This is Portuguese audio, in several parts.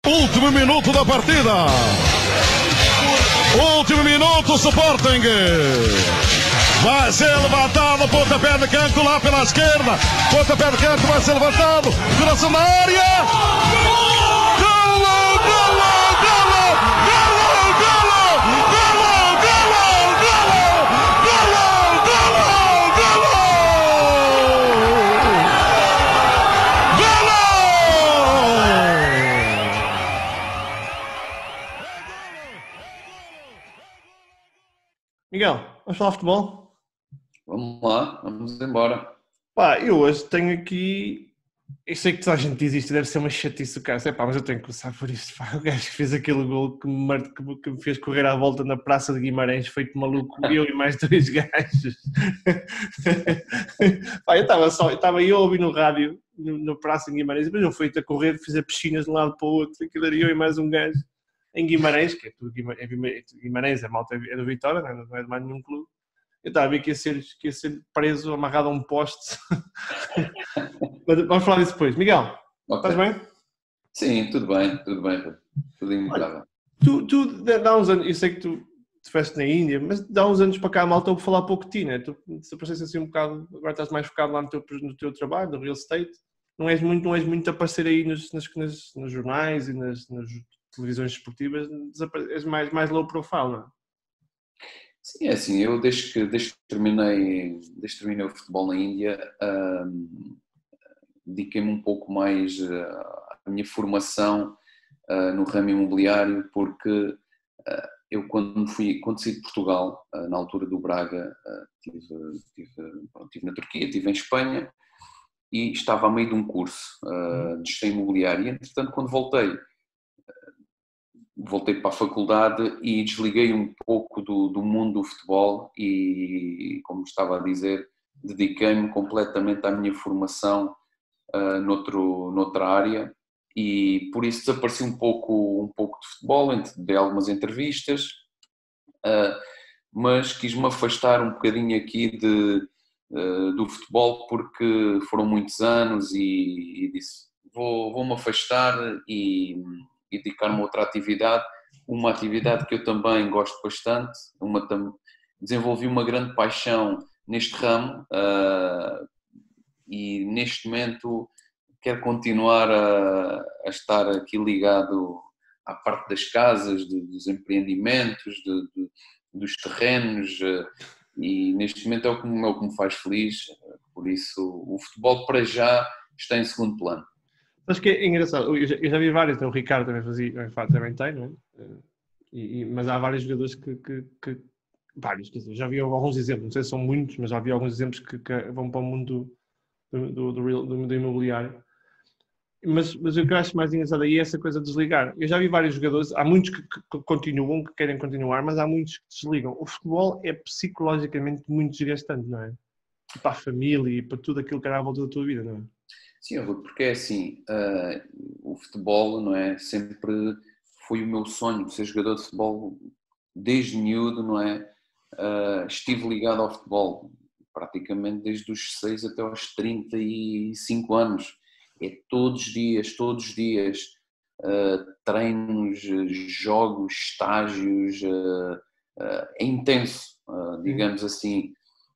Último minuto da partida. Último minuto, Sporting. Vai ser levantado, pontapé de canto lá pela esquerda. Pontapé de canto vai ser levantado. Coração na área. Golo, golo, golo, golo, golo, golo, golo, golo, golo, golo, golo. Miguel, vamos falar de futebol? Vamos lá, vamos embora. Pá, eu hoje tenho aqui... Eu sei que toda a gente diz isto, deve ser uma chatice do cara. Pá, mas eu tenho que começar por isto. Pá, o gajo que fez aquele gol que me fez correr à volta na Praça de Guimarães, feito maluco, eu e mais dois gajos. Pá, eu estava eu a ouvir no rádio, na Praça de Guimarães, depois eu fui a correr, fiz a piscinas de um lado para o outro, aquilo era eu e mais um gajo. Em Guimarães, que é tudo Guimarães, a malta é do Vitória, não é de mais nenhum clube. Eu estava a ver que ia ser preso, amarrado a um poste. Vamos falar disso depois. Miguel, okay. Estás bem? Sim, tudo bem, tudo impecável. Tu dá uns anos, eu sei que tu estiveste na Índia, mas dá uns anos para cá a malta ouve falar pouco de ti, né? Tu apareceste assim um bocado, agora estás mais focado lá no teu trabalho, no real estate. Não és muito a aparecer aí nos jornais e nas televisões esportivas, és mais low profile, não é? Sim, é assim, eu desde que terminei o futebol na Índia, dediquei-me um pouco mais à minha formação no ramo imobiliário, porque eu quando saí de Portugal, na altura do Braga, estive na Turquia, estive em Espanha e estava a meio de um curso de gestão imobiliária e, entretanto, quando voltei para a faculdade e desliguei um pouco do mundo do futebol e, como estava a dizer, dediquei-me completamente à minha formação noutra área e por isso desapareci um pouco de futebol, dei algumas entrevistas, mas quis-me afastar um bocadinho aqui do futebol porque foram muitos anos e disse, vou-me afastar e dedicar-me a outra atividade, uma atividade que eu também gosto bastante, desenvolvi uma grande paixão neste ramo e neste momento quero continuar a estar aqui ligado à parte das casas, dos empreendimentos, dos terrenos e neste momento é o que me faz feliz, por isso o futebol para já está em segundo plano. Acho que é engraçado, eu já vi vários, então o Ricardo também tem, não é? Mas há vários jogadores vários, quer dizer, já vi alguns exemplos, não sei se são muitos, mas já vi alguns exemplos que vão para o mundo do imobiliário. Mas o que eu acho mais engraçado aí é essa coisa de desligar. Eu já vi vários jogadores, há muitos que continuam, que querem continuar, mas há muitos que desligam. O futebol é psicologicamente muito desgastante, não é? Para a família e para tudo aquilo que era à volta da tua vida, não é? Sim, porque é assim, o futebol, não é, sempre foi o meu sonho, ser jogador de futebol desde miúdo, não é, estive ligado ao futebol praticamente desde os 6 até aos 35 anos, é todos os dias, treinos, jogos, estágios, é intenso, digamos assim.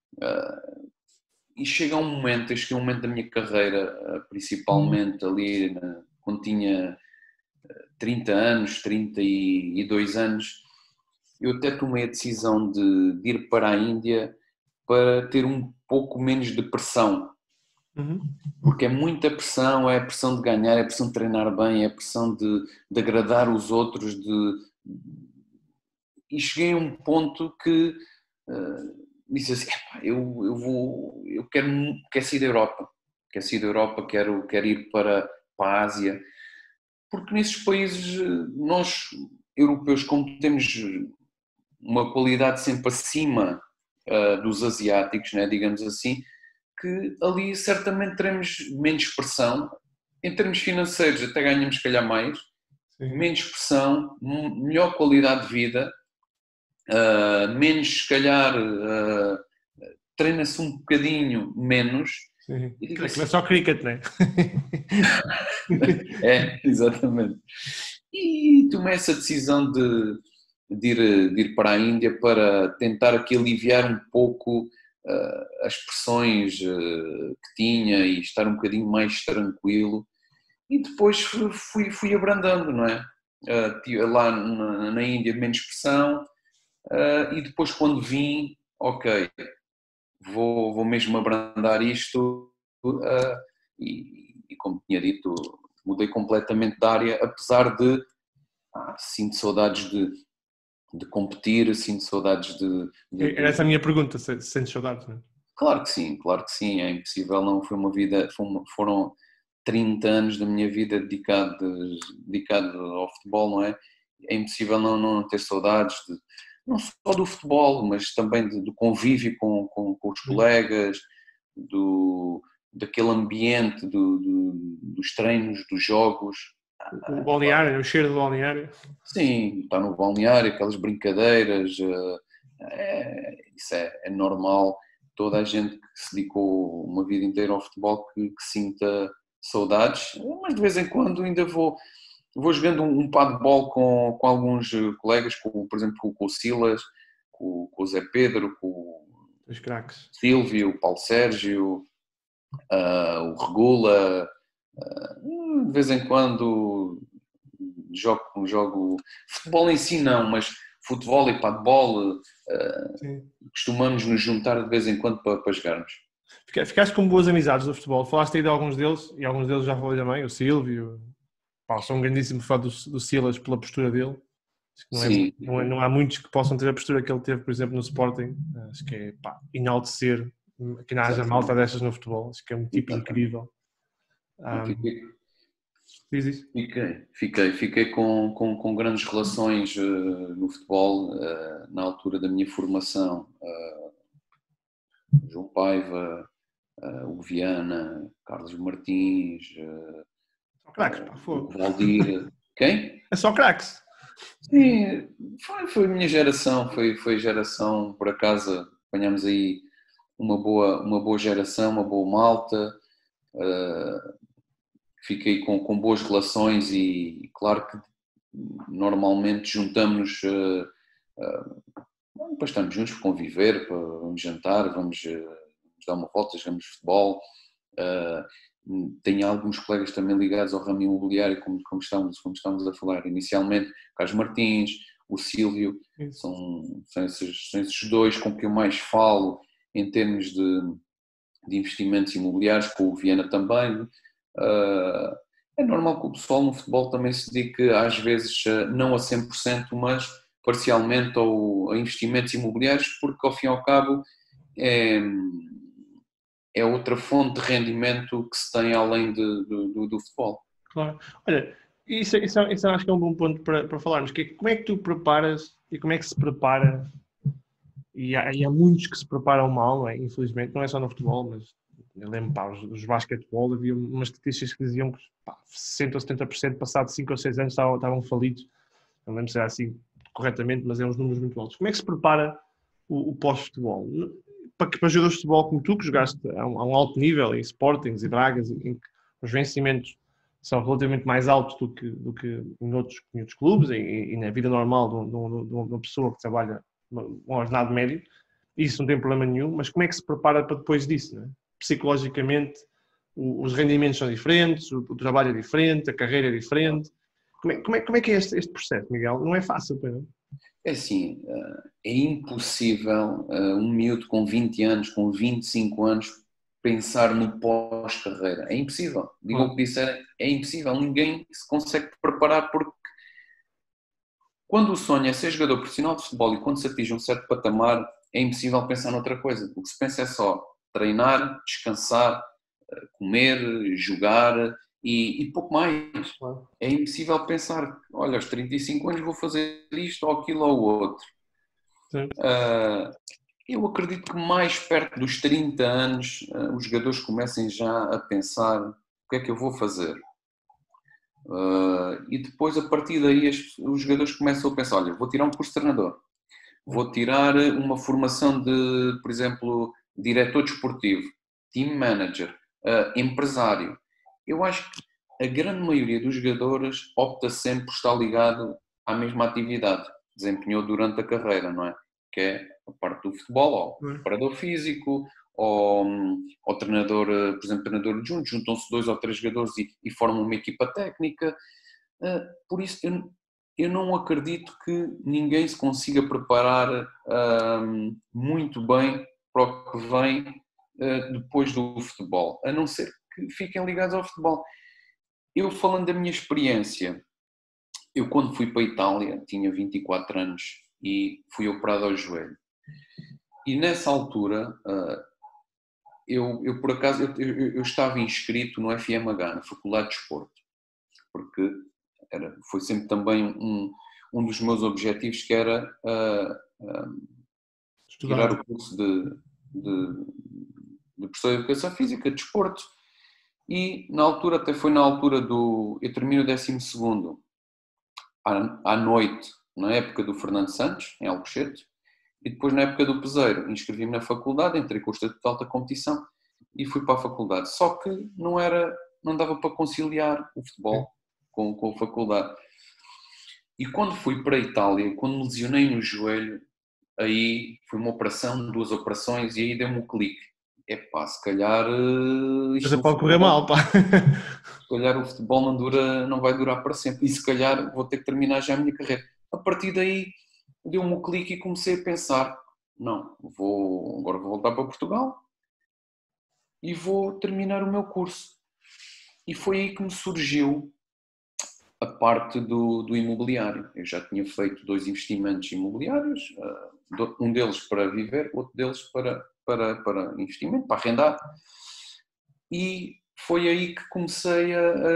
E chega um momento da minha carreira, principalmente ali quando tinha 30 anos, 32 anos, eu até tomei a decisão de ir para a Índia para ter um pouco menos de pressão. Porque é muita pressão, é a pressão de ganhar, é a pressão de treinar bem, é a pressão de agradar os outros. E cheguei a um ponto que... disse assim, eu quero sair da Europa, quero ir para a Ásia, porque nesses países nós, europeus, como temos uma qualidade sempre acima dos asiáticos, né, digamos assim, que ali certamente teremos menos pressão, em termos financeiros até ganhamos se calhar mais, sim, menos pressão, melhor qualidade de vida, menos se calhar... treina-se um bocadinho menos. Sim. Assim, não é só cricket, não é? É, exatamente. E tomei essa decisão de ir para a Índia para tentar aqui aliviar um pouco as pressões que tinha e estar um bocadinho mais tranquilo. E depois fui abrandando, não é? Lá na Índia menos pressão, e depois quando vim, ok, vou mesmo abrandar isto, e como tinha dito, mudei completamente de área, apesar de sinto saudades de competir, sinto saudades Era essa a minha pergunta, se sentes saudades, não é? Claro que sim, é impossível, não foi uma vida, foram 30 anos da minha vida dedicado ao futebol, não é? É impossível não ter saudades, não só do futebol, mas também do convívio com os colegas, daquele ambiente dos treinos, dos jogos. O balneário, o cheiro do balneário. Sim, está no balneário, aquelas brincadeiras, isso é normal. Toda a gente que se dedicou uma vida inteira ao futebol que sinta saudades, mas de vez em quando ainda vou jogando um paddball com alguns colegas, por exemplo com o Silas, com o Zé Pedro, com Os craques. o Silvio, o Paulo Sérgio, o Regula. De vez em quando jogo futebol em si não, mas futebol e paddball costumamos nos juntar de vez em quando para jogarmos. Ficaste com boas amizades do futebol, falaste aí de alguns deles, e alguns deles já falei também, o Silvio, sou um grandíssimo fã do Silas pela postura dele. Acho que não há muitos que possam ter a postura que ele teve, por exemplo, no Sporting. Acho que é enaltecer que não haja malta destas no futebol, acho que é um tipo incrível. Diz isso. Fiquei com grandes relações no futebol na altura da minha formação. João Paiva, o Viana, Carlos Martins, craques, o Valdir. Quem? É só craques. Sim, foi a minha geração, foi geração, por acaso apanhamos aí uma boa geração, uma boa malta. Fiquei com boas relações e claro que normalmente juntamos-nos para estarmos juntos, para conviver, vamos jantar, vamos dar uma volta, jogamos futebol. Tenho alguns colegas também ligados ao ramo imobiliário, como estamos a falar inicialmente, Carlos Martins, o Silvio, são esses dois com que eu mais falo em termos de investimentos imobiliários, com o Viana também. É normal que o pessoal no futebol também se dedique às vezes não a 100%, mas parcialmente a investimentos imobiliários, porque ao fim e ao cabo é outra fonte de rendimento que se tem além do futebol. Claro. Olha, isso acho que é um bom ponto para falarmos. Como é que tu preparas e como é que se prepara? E há muitos que se preparam mal, não é? Infelizmente, não é só no futebol, mas eu lembro, os basquetebol, havia umas estatísticas que diziam que 60% ou 70% passado 5 ou 6 anos estavam falidos. Não lembro se era assim corretamente, mas eram uns números muito altos. Como é que se prepara o pós-futebol? Para jogadores de futebol como tu, que jogaste a um alto nível, em Sportings e Bragas, em que os vencimentos são relativamente mais altos do que em outros clubes e na vida normal de uma pessoa que trabalha um ordenado médio, isso não tem problema nenhum, mas como é que se prepara para depois disso, não é? Psicologicamente, os rendimentos são diferentes, o trabalho é diferente, a carreira é diferente. Como é que é este processo, Miguel? Não é fácil, não? É assim, é impossível um miúdo com 20 anos, com 25 anos, pensar no pós-carreira. É impossível. Digam o que disserem, é impossível. Ninguém se consegue preparar porque quando o sonho é ser jogador profissional de futebol e quando se atinge um certo patamar, é impossível pensar noutra coisa. O que se pensa é só treinar, descansar, comer, jogar e pouco mais. Claro. É impossível pensar, olha, aos 35 anos vou fazer isto ou aquilo ou outro. Eu acredito que mais perto dos 30 anos os jogadores comecem já a pensar o que é que eu vou fazer. E depois, a partir daí, os jogadores começam a pensar, olha, vou tirar um curso de treinador, vou tirar uma formação de, por exemplo, diretor desportivo, team manager, empresário. Eu acho que a grande maioria dos jogadores opta sempre por estar ligado à mesma atividade que desempenhou durante a carreira, não é? Que é a parte do futebol, ou preparador físico, ou treinador, por exemplo, treinador adjunto, juntam-se 2 ou 3 jogadores e formam uma equipa técnica. Por isso, eu não acredito que ninguém se consiga preparar muito bem para o que vem depois do futebol, a não ser que fiquem ligados ao futebol. Eu, falando da minha experiência, eu quando fui para a Itália, tinha 24 anos e fui operado ao joelho. E nessa altura, eu por acaso, eu estava inscrito no FMH, na Faculdade de Desporto, porque foi sempre também um dos meus objetivos, que era tirar o curso de professor de Educação Física, de Desporto. E na altura, até foi na altura eu termino o 12º à noite, na época do Fernando Santos, em Alcochete, e depois na época do Peseiro, inscrevi-me na faculdade, entrei com o estatuto de alta competição e fui para a faculdade. Só que não dava para conciliar o futebol com a faculdade. E quando fui para a Itália, quando me lesionei no joelho, aí foi uma operação, 2 operações, e aí deu-me um clique. Se calhar isto pode correr mal, pá. Se calhar o futebol não vai durar para sempre, e se calhar vou ter que terminar já a minha carreira. A partir daí deu-me um clique e comecei a pensar, não, agora vou voltar para Portugal e vou terminar o meu curso. E foi aí que me surgiu a parte do imobiliário. Eu já tinha feito 2 investimentos imobiliários, um deles para viver, outro deles para investimento, para arrendar. E foi aí que comecei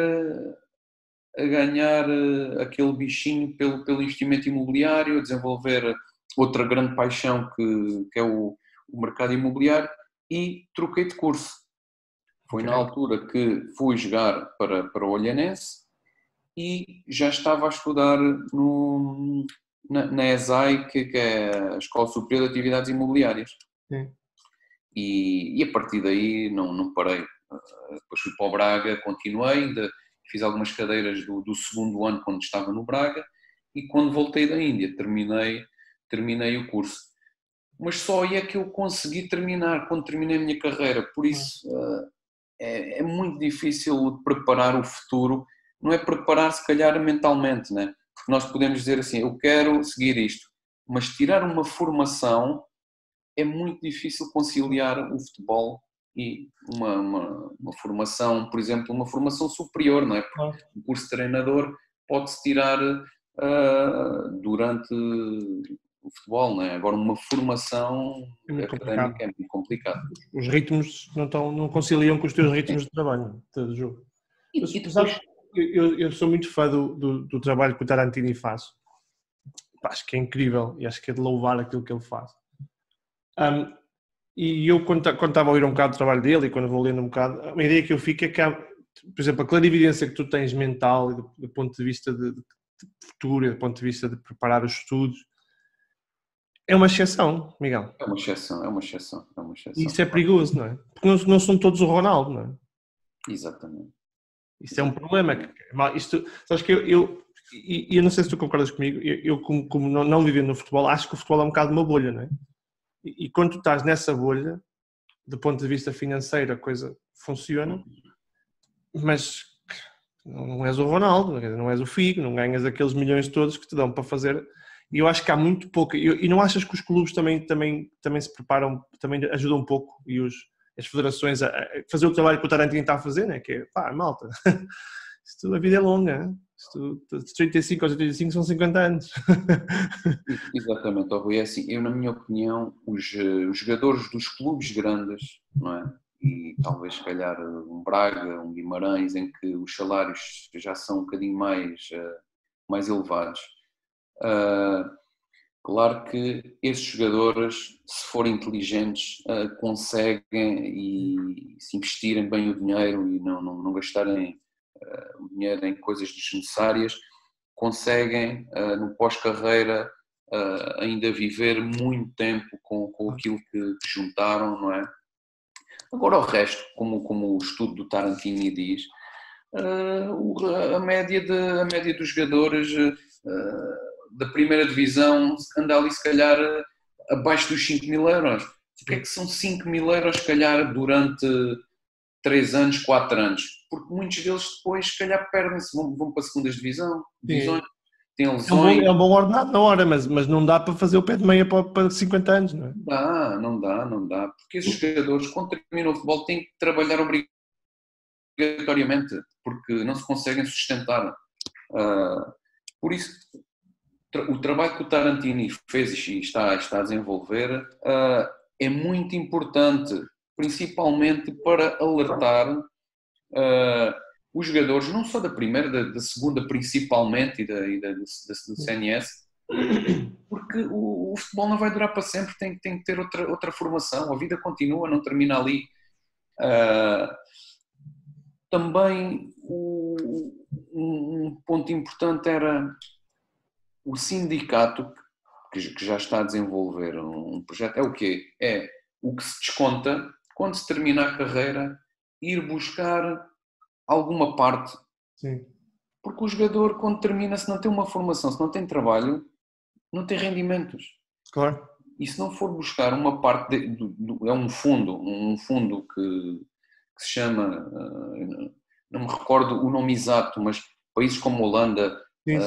a ganhar aquele bichinho pelo investimento imobiliário, a desenvolver outra grande paixão que é o mercado imobiliário, e troquei de curso. Foi na altura que fui jogar para o Olhanense e já estava a estudar na ESAI, que é a Escola Superior de Atividades Imobiliárias. Sim. E a partir daí não parei. Depois fui para o Braga, continuei, ainda fiz algumas cadeiras do 2º ano quando estava no Braga, e quando voltei da Índia terminei o curso. Mas só aí é que eu consegui terminar, quando terminei a minha carreira. Por isso é muito difícil preparar o futuro. Não é preparar, se calhar, mentalmente, né? Porque nós podemos dizer assim, eu quero seguir isto, mas tirar uma formação é muito difícil conciliar o futebol e uma formação, por exemplo, uma formação superior, não é? Porque o curso de treinador pode-se tirar durante o futebol, não é? Agora, uma formação académica é muito complicado. Os ritmos não conciliam com os teus ritmos de trabalho, do jogo. Eu sou muito fã do trabalho que o Tarantini faz. Acho que é incrível e acho que é de louvar aquilo que ele faz. E eu, quando estava a ouvir um bocado do trabalho dele e quando vou lendo um bocado, a ideia que eu fico é que há, por exemplo, a clarividência que tu tens mental e do ponto de vista de futuro e do ponto de vista de preparar os estudos é uma exceção, Miguel. É uma exceção. E isso é perigoso, não é? Porque não são todos o Ronaldo, não é? Exatamente. Isso é um problema. Sabes que eu não sei se tu concordas comigo, eu como não vivendo no futebol, acho que o futebol é um bocado uma bolha, não é? E quando tu estás nessa bolha, do ponto de vista financeiro, a coisa funciona, mas não és o Ronaldo, não és o Figo, não ganhas aqueles milhões todos que te dão para fazer. E eu acho que há muito pouco. E não achas que os clubes também se preparam, também ajudam um pouco, e as federações a fazer o trabalho que o Tarantino está a fazer, né? Que é, malta, a vida é longa, de 35 aos 85 são 50 anos. Exatamente, Rui, é assim, na minha opinião, os jogadores dos clubes grandes, não é? E talvez, se calhar, um Braga, um Guimarães, em que os salários já são um bocadinho mais elevados. Claro que esses jogadores, se forem inteligentes, conseguem, e se investirem bem o dinheiro e não gastarem o dinheiro em coisas desnecessárias, conseguem no pós-carreira ainda viver muito tempo com aquilo que juntaram, não é? Agora o resto, como o estudo do Tarantini diz, a média dos jogadores da primeira divisão anda ali se calhar abaixo dos 5.000 euros. O que é que são 5.000 euros se calhar durante 3 anos, 4 anos? Porque muitos deles depois se calhar perdem-se, vão para a segunda divisões, têm lesões. É um bom ordenado na hora, mas não dá para fazer o pé de meia para 50 anos, não é? Não dá. Porque esses jogadores, quando terminam o futebol, têm que trabalhar obrigatoriamente, porque não se conseguem sustentar. Por isso, o trabalho que o Tarantini fez e está a desenvolver é muito importante, principalmente para alertar os jogadores, não só da primeira, da segunda principalmente e do CNS, porque o futebol não vai durar para sempre, tem que ter outra formação, a vida continua, não termina ali. Também um ponto importante era o sindicato, que já está a desenvolver um projeto. É o quê? É o que se desconta quando se termina a carreira, ir buscar alguma parte. Sim. Porque o jogador, quando termina, se não tem uma formação, se não tem trabalho, não tem rendimentos. Claro. E se não for buscar uma parte, é um fundo que se chama, não me recordo o nome exato, mas países como Holanda,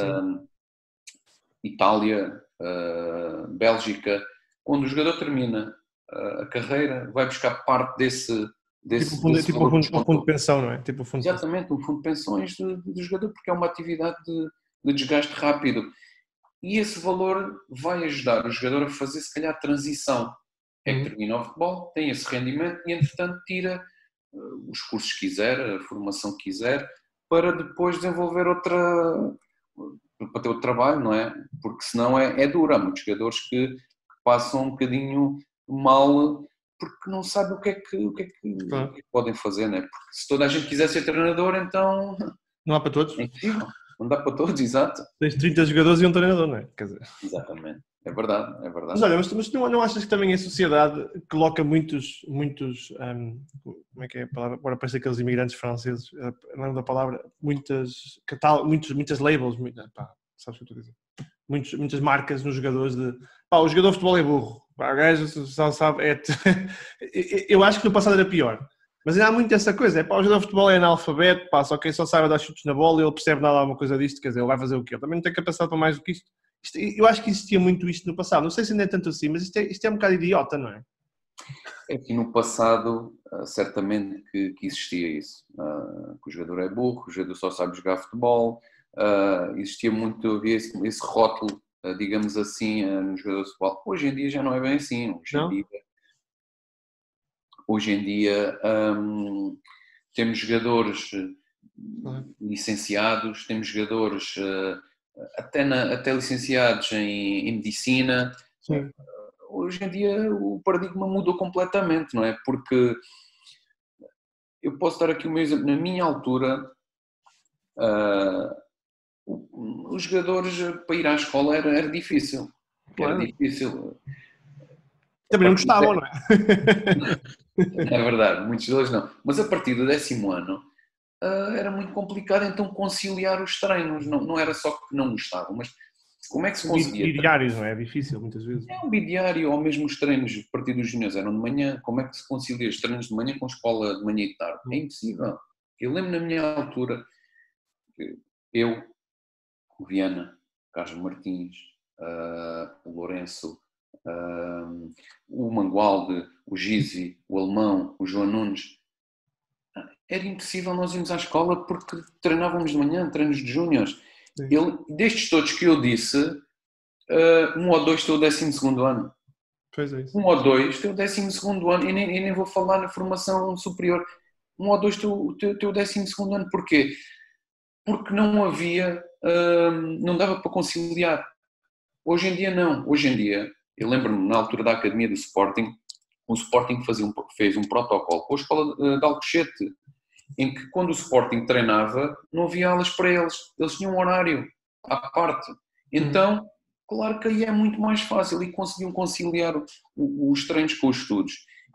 Itália, Bélgica, quando o jogador termina a carreira, vai buscar parte desse tipo um fundo de pensão, não é? Tipo exatamente, um fundo de pensões do jogador, porque é uma atividade de desgaste rápido. E esse valor vai ajudar o jogador a fazer, se calhar, transição. É que termina o futebol, tem esse rendimento e, entretanto, tira os cursos que quiser, a formação que quiser, para depois desenvolver para ter outro trabalho, não é? Porque senão é duro. Há muitos jogadores que passam um bocadinho mal porque não sabem o que é que podem fazer, não é? Porque se toda a gente quiser ser treinador, então... Não há para todos. É impossível. Não dá para todos, exato. Tens 30 jogadores e um treinador, não é? Quer dizer... Exatamente. É verdade. Mas olha, mas tu não achas que também a sociedade coloca muitos como é que é a palavra? Agora parece aqueles imigrantes franceses, não lembro da palavra, muitas labels, sabes o que eu estou a dizer? Muitas marcas nos jogadores o jogador de futebol é burro, o gajo só sabe, eu acho que no passado era pior, mas ainda há muito essa coisa, o jogador de futebol é analfabeto, só quem só sabe dar chutes na bola, ele percebe nada alguma coisa disto, quer dizer, ele vai fazer o quê? Ele também não tem capacidade para mais do que isto. Eu acho que existia muito isto no passado, não sei se ainda é tanto assim, mas isto é um bocado idiota, não é? É que no passado, certamente que existia isso, que o jogador é burro, que o jogador só sabe jogar futebol, existia muito, havia esse rótulo, digamos assim, no jogador de futebol. Hoje em dia já não é bem assim, hoje em dia temos jogadores licenciados, temos jogadores... Até licenciados em medicina. Sim. Hoje em dia o paradigma mudou completamente, não é? Porque eu posso dar aqui o meu exemplo. Na minha altura, os jogadores para ir à escola era difícil. Claro. Era difícil. Também não gostavam, não é? É verdade, muitos deles não. Mas a partir do 10º ano, era muito complicado então conciliar os treinos, não era só que não gostavam, mas como é que se conseguia? Bidiários, não é? É difícil muitas vezes. É um bidiário, ou mesmo os treinos a partir dos juniores eram de manhã, como é que se concilia os treinos de manhã com a escola de manhã e tarde? É impossível. Eu lembro na minha altura, eu, o Viana, Carlos Martins, o Lourenço, o Mangualde, o Gizi, o Alemão, o João Nunes, era impossível nós irmos à escola porque treinávamos de manhã, treinos de júniores. Destes todos que eu disse, 1 ou 2 tem o 12º ano. Pois é isso. 1 ou 2 tem o 12º ano. E nem vou falar na formação superior. 1 ou 2 tem o 12º ano. Porquê? Porque não havia, não dava para conciliar. Hoje em dia não. Hoje em dia, eu lembro-me na altura da academia do Sporting, o Sporting fez um protocolo com a escola de Alcochete, em que quando o Sporting treinava, não havia aulas para eles. Eles tinham um horário à parte. Então, claro que aí é muito mais fácil e conseguiam conciliar os treinos com os estudos.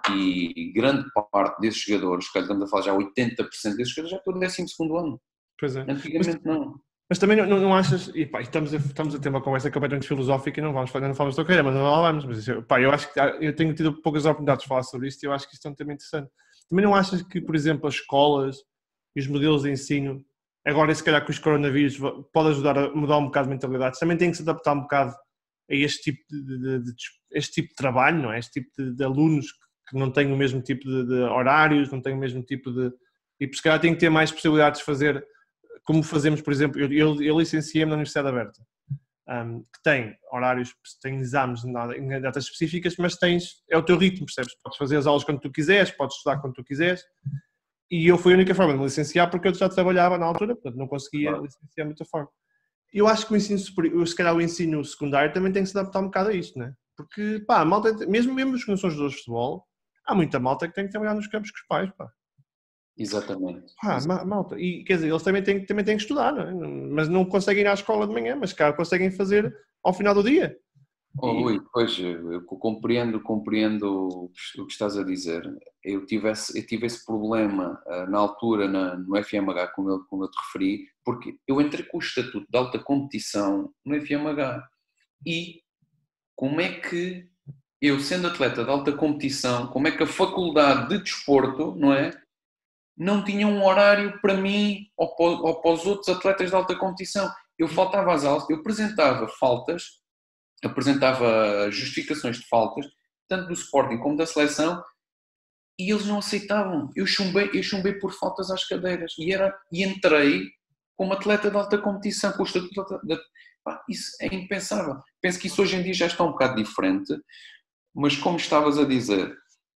E grande parte desses jogadores, que estamos a falar já 80% desses jogadores, já estão no 12º ano. Pois é. Antigamente não. Mas também não achas, e pá, estamos a ter uma conversa completamente filosófica e não falamos da carreira, mas não vamos. Mas pá, eu acho que eu tenho tido poucas oportunidades de falar sobre isto e eu acho que isto é um tema interessante. Também não achas que, por exemplo, as escolas e os modelos de ensino, agora se calhar com os coronavírus, pode ajudar a mudar um bocado de mentalidades, também têm que se adaptar um bocado a este tipo este tipo de trabalho, não é? Este tipo de alunos que não têm o mesmo tipo de horários, não têm o mesmo tipo de... E se calhar têm que ter mais possibilidades de fazer, como fazemos, por exemplo, eu licenciei-me na Universidade Aberta, que tem horários, tem exames em datas específicas, mas é o teu ritmo, percebes? Podes fazer as aulas quando tu quiseres, podes estudar quando tu quiseres, e eu fui a única forma de me licenciar porque eu já trabalhava na altura, portanto não conseguia licenciar de outra forma. Eu acho que o ensino superior, se calhar o ensino secundário também tem que se adaptar um bocado a isto, não é? Porque, pá, a malta, mesmo os que não são jogadores de futebol, há muita malta que tem que trabalhar nos campos com os pais, pá. Exatamente. Malta. E quer dizer, eles também têm que estudar, não é? Mas não conseguem ir à escola de manhã, mas cara, conseguem fazer ao final do dia. Rui, pois, eu compreendo o que estás a dizer. Eu tive esse problema na altura no FMH, como eu te referi, porque eu entrei com o estatuto de alta competição no FMH. E como é que eu, sendo atleta de alta competição, como é que a faculdade de desporto, não é, não tinha um horário para mim ou para os outros atletas de alta competição? Eu faltava às aulas, eu apresentava faltas, apresentava justificações de faltas, tanto do Sporting como da seleção, e eles não aceitavam. Eu chumbei por faltas às cadeiras e entrei como atleta de alta competição, com o estatuto isso é impensável. Penso que isso hoje em dia já está um bocado diferente, mas como estavas a dizer,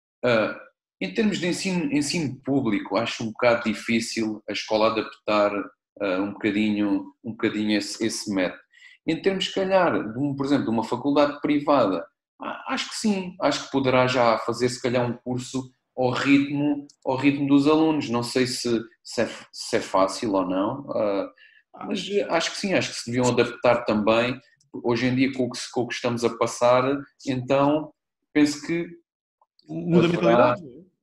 em termos de ensino público, acho um bocado difícil a escola adaptar um bocadinho esse método. Em termos, se calhar, por exemplo, de uma faculdade privada, acho que sim, acho que poderá já fazer, se calhar, um curso ao ritmo dos alunos. Não sei se é fácil ou não, mas acho que sim, acho que se deviam adaptar também. Hoje em dia, com o que estamos a passar, então, penso que muda a mentalidade.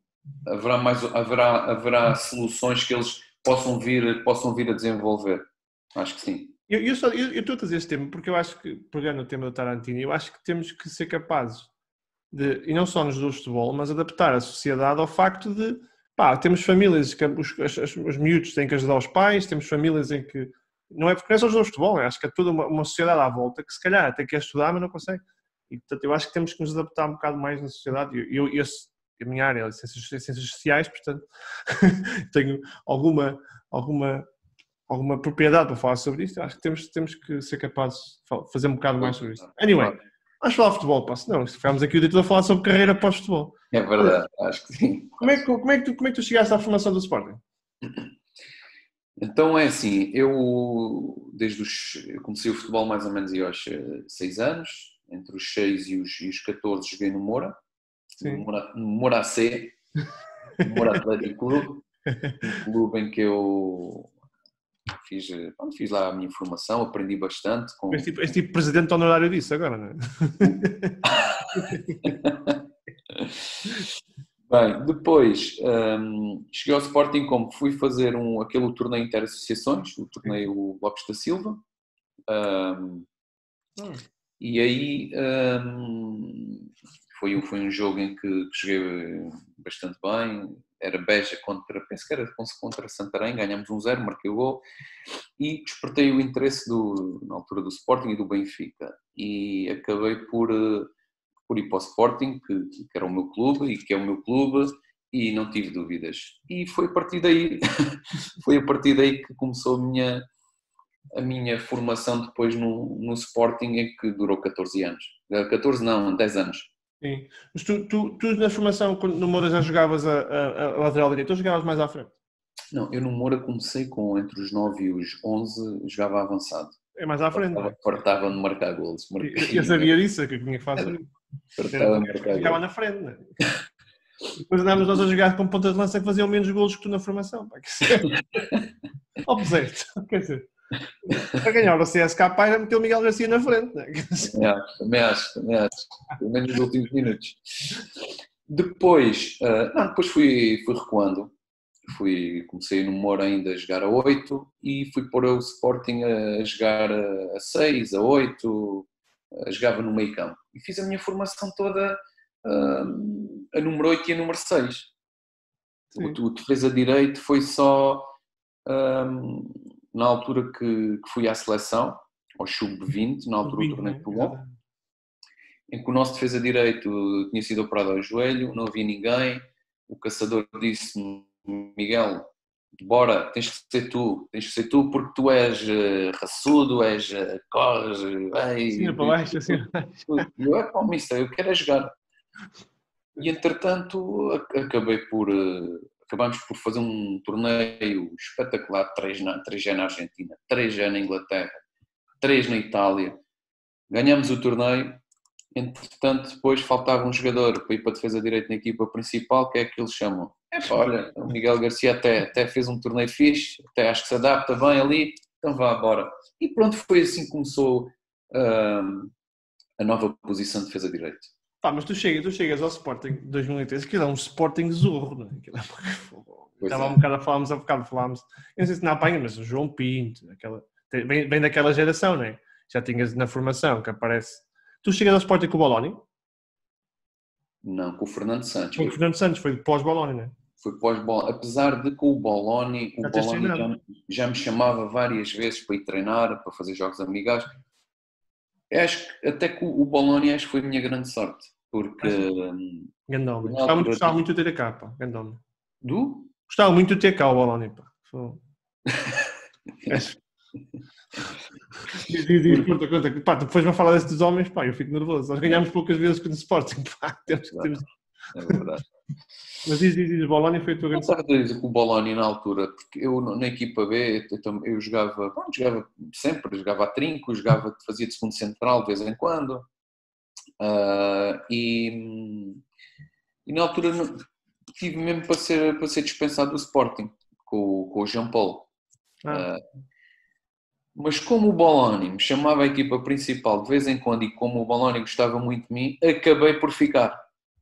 haverá soluções que eles possam vir a desenvolver. Acho que sim. Eu estou a trazer este tema porque eu acho que, pegando o tema do Tarantino, eu acho que temos que ser capazes de, e não só nos do futebol, mas adaptar a sociedade ao facto de, temos famílias que os miúdos têm que ajudar os pais, temos famílias em que, não é porque não é só os do futebol, acho que é toda uma sociedade à volta que se calhar até quer estudar, mas não consegue. E portanto eu acho que temos que nos adaptar um bocado mais na sociedade. A minha área é ciências sociais, portanto tenho alguma propriedade para falar sobre isto. Acho que temos que ser capazes de fazer um bocado mais sobre isto. Anyway, vamos falar de futebol, senão se ficarmos aqui o dia todo a falar sobre carreira pós-futebol. É verdade, acho que sim. Como é que tu chegaste à formação do Sporting? Então é assim, eu comecei o futebol mais ou menos aos 6 anos, entre os 6 e os 14 joguei no Moura, no Moura AC, no Moura Atlético Clube, um clube em que eu fiz lá a minha formação, aprendi bastante. És tipo presidente honorário disso agora, não é? Bem, depois cheguei ao Sporting como fui fazer aquele torneio inter-associações, o torneio Lopes da Silva, e aí foi um jogo em que joguei bastante bem. Era Beja penso que era contra Santarém, ganhámos 1-0, marquei o gol e despertei o interesse na altura do Sporting e do Benfica e acabei por ir para o Sporting, que era o meu clube e que é o meu clube, e não tive dúvidas. E foi a partir daí que começou a minha formação depois no Sporting, em que durou 14 anos. 14 não, 10 anos. Sim. Mas tu na formação, quando no Moura já jogavas a lateral direito, tu jogavas mais à frente? Não, eu no Moura comecei entre os 9 e os 11, jogava avançado. É mais à frente, não é? Fartava de marcar golos. Eu sabia disso, que eu tinha que fazer isso. Ficava na frente, não é? Depois andámos nós a jogar com ponta de lança que faziam menos golos que tu na formação. Opposite, quer dizer, para ganhar o CSK era meter o Miguel Garcia na frente, não é? Também acho. Pelo menos nos últimos minutos. Depois, depois fui recuando. Comecei no Moura ainda a jogar a 8 e fui pôr o Sporting a jogar a 6, a 8, jogava no meio campo. E fiz a minha formação toda a número 8 e a número 6. O defesa direito foi só na altura que fui à seleção, ao sub-20, na altura do torneio de Toulon, em que o nosso defesa direito tinha sido operado ao joelho, não havia ninguém, o caçador disse-me: Miguel, bora, tens que ser tu porque tu és raçudo, corres, Assim para baixo, assim. Eu, mister, eu quero é jogar. E entretanto acabámos por fazer um torneio espetacular, 3 já na Argentina, 3 já na Inglaterra, 3 na Itália. Ganhamos o torneio. Entretanto, depois faltava um jogador para ir para a defesa direita na equipa principal, que é que eles chamam. Olha, o Miguel Garcia até fez um torneio fixe, até acho que se adapta bem ali, então vá, bora. E pronto, foi assim que começou a nova posição de defesa direita. Mas tu chegas ao Sporting de 2013, aquilo é um Sporting zorro, não é? Estava um bocado a falarmos, eu não sei se não apanha, mas o João Pinto, vem daquela geração, não é? Já tinhas na formação que aparece. Tu chegas ao Sporting com o Boloni? Não, com o Fernando Santos. Com o Fernando Santos, foi pós-Boloni, não é? Foi pós-Boloni. Apesar de com o Boloni já me chamava várias vezes para ir treinar, para fazer jogos amigáveis. Acho que até que o Boloni acho que foi a minha grande sorte. Porque... Gandome. Gostava muito do TK, pá. Gandome. Do? Gostava muito do TK, o Boloni, pá. Conta. Pá, tu depois vai falar destes homens, pá, eu fico nervoso. Nós ganhámos poucas vezes com o Sporting, pá. É verdade. Mas diz, o Boloni foi a tua grande sorte. Não estava a dizer que o Boloni na altura, porque eu na equipa B, eu jogava sempre, jogava a trinco, fazia de segundo central de vez em quando. E na altura tive mesmo para ser dispensado do Sporting, com o Jean Paul. Mas como o Boloni me chamava a equipa principal de vez em quando e como o Boloni gostava muito de mim, acabei por ficar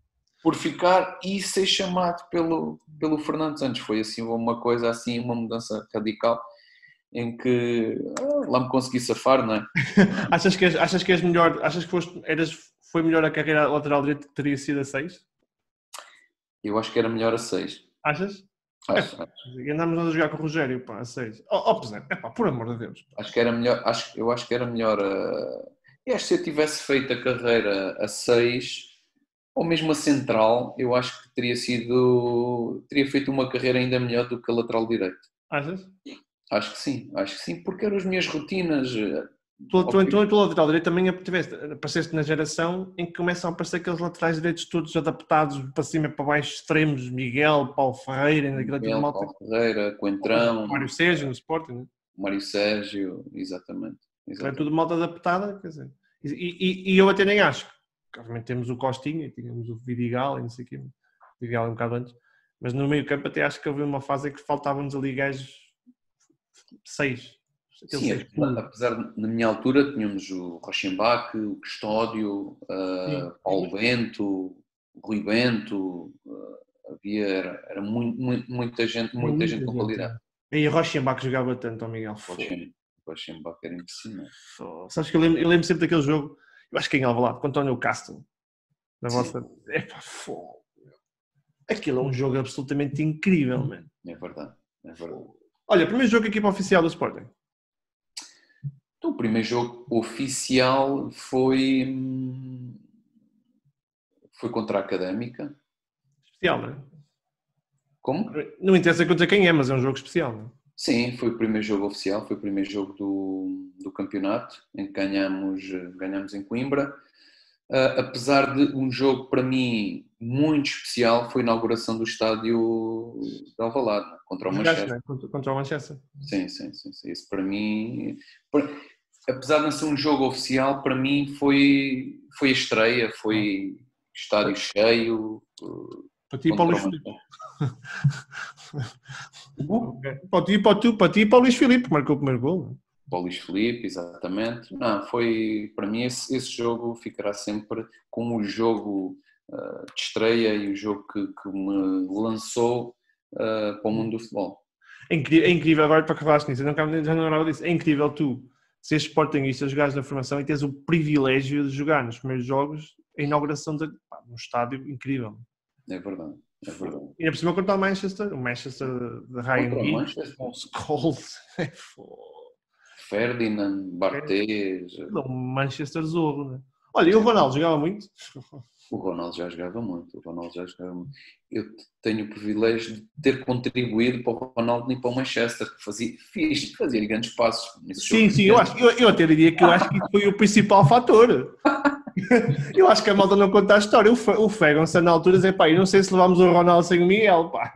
e ser chamado pelo Fernando Santos. Foi assim uma coisa, assim, uma mudança radical em que lá me consegui safar, não é? Achas que és melhor, achas que foi melhor a carreira lateral direito que teria sido a 6? Eu acho que era melhor a 6. Achas? Acho. Andámos a jogar com o Rogério, pá, a 6. Por amor de Deus. Pá. Acho que era melhor, eu acho que era melhor eu acho que se eu tivesse feito a carreira a 6, ou mesmo a central, eu acho que teria feito uma carreira ainda melhor do que a lateral direito. Achas? Acho que sim, porque eram as minhas rotinas. Então, tu lateral direito também apareceste na geração em que começam a aparecer aqueles laterais direitos todos adaptados para cima e para baixo, extremos, Miguel, Paulo Ferreira, Paulo Ferreira, Coentrão, Mário Sérgio no Sporting, né? Mário Sérgio, exatamente. É tudo malta adaptada, quer dizer. E eu até nem acho. Obviamente temos o Costinha, tínhamos o Vidigal e não sei o quê. O Vidigal um bocado antes. Mas no meio campo até acho que havia uma fase em que faltavam-nos ali gajos 6. Sim, apesar de, na minha altura, tínhamos o Rochenbach, o Custódio, Paulo Bento, o Rui Bento, era muita gente com qualidade. E o Rochenbach jogava tanto, Miguel. O Rochenbach era impressionante. Sabes que eu lembro sempre daquele jogo, eu acho que em Alvalade, com o António Castro, na vossa... Aquilo é um jogo absolutamente incrível, mano. É verdade. Olha, primeiro jogo equipa oficial do Sporting. Então, o primeiro jogo oficial foi contra a Académica. Especial, não é? Como? Não interessa contra quem é, mas é um jogo especial, não é? Sim, foi o primeiro jogo oficial, foi o primeiro jogo do campeonato, em que ganhamos em Coimbra. Apesar de um jogo, para mim, muito especial, foi a inauguração do estádio de Alvalade, contra o Manchester. Contra o Manchester. Sim. Isso para mim... Apesar de não ser um jogo oficial, para mim foi a estreia, foi estádio cheio. Para ti e para o Luís Filipe. Para ti e para o Luís Filipe, que marcou o primeiro gol. Para o Luís Filipe, exatamente. Não, foi, para mim esse jogo ficará sempre como o jogo de estreia e o jogo que me lançou para o mundo do futebol. É incrível, agora para que falaste nisso, já não lembrava disso, é incrível tu seres sportinguista, jogares na formação e teres o privilégio de jogar nos primeiros jogos a inauguração de um estádio incrível. É verdade. É verdade. E ainda por cima contra o Manchester de Ryan Giggs, com os Scholes, Ferdinand, Barthez. O Manchester zorro, né? Olha, e o Ronaldo jogava muito? O Ronaldo já jogava muito. Eu tenho o privilégio de ter contribuído para o Ronaldo e para o Manchester, que fazia grandes passos nesse jogo. Sim, eu até diria que eu acho que isso foi o principal fator. Eu acho que a malta não conta a história. O Ferguson na altura dizia, pá, eu não sei se levámos o Ronaldo sem o Miguel, pá.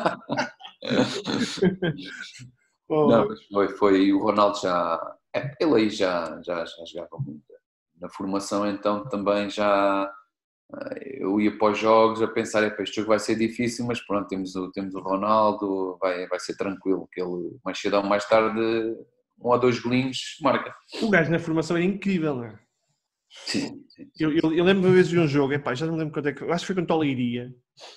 Não, mas foi. E o Ronaldo ele aí já jogava muito. Na formação, então, também eu ia para os jogos a pensar, este jogo vai ser difícil, mas pronto, temos o Ronaldo, vai ser tranquilo, que ele mais cedo ou mais tarde, 1 ou 2 golinhos, marca. O gajo na formação era incrível, não é? Sim. Eu lembro uma vez de um jogo, já não me lembro quanto é que, acho que foi contra o Leiria,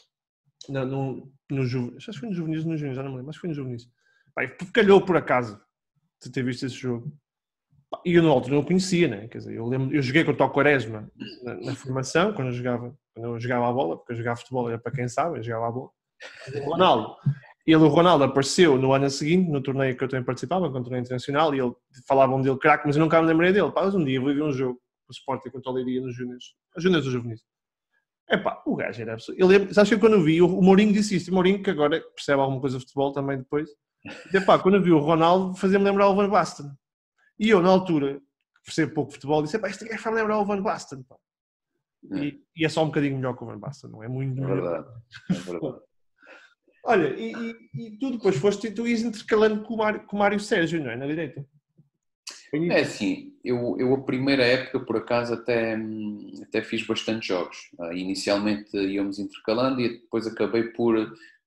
acho que foi no Juvenis, já não me lembro, acho que foi no Juvenis. Calhou por acaso de ter visto esse jogo. E eu na altura não o conhecia, né? Quer dizer, eu joguei contra o Quaresma na formação, quando eu jogava a bola, porque eu jogava futebol, era para quem sabe, eu jogava a bola. O Ronaldo apareceu no ano seguinte, no torneio que eu também participava, um torneio internacional, e falavam dele craque, mas eu nunca me lembrei dele. Mas um dia eu vi um jogo, o Sporting contra o Leiria nos Júniors do Juvenis. O gajo era absurdo. Eu lembro, sabes que quando eu vi, o Mourinho disse isto, o Mourinho que agora percebe alguma coisa de futebol também depois, quando eu vi o Ronaldo, fazia-me lembrar o Van Basten. E eu, na altura, percebo pouco futebol, disse, este gajo faz-me lembrar o Van Basten. E é só um bocadinho melhor que o Van Basten, não é muito melhor. É verdade. Olha, e tu depois tu ias intercalando com o Mário Sérgio, não é? Na direita. É assim, eu a primeira época, por acaso, até fiz bastante jogos. Inicialmente íamos intercalando e depois acabei por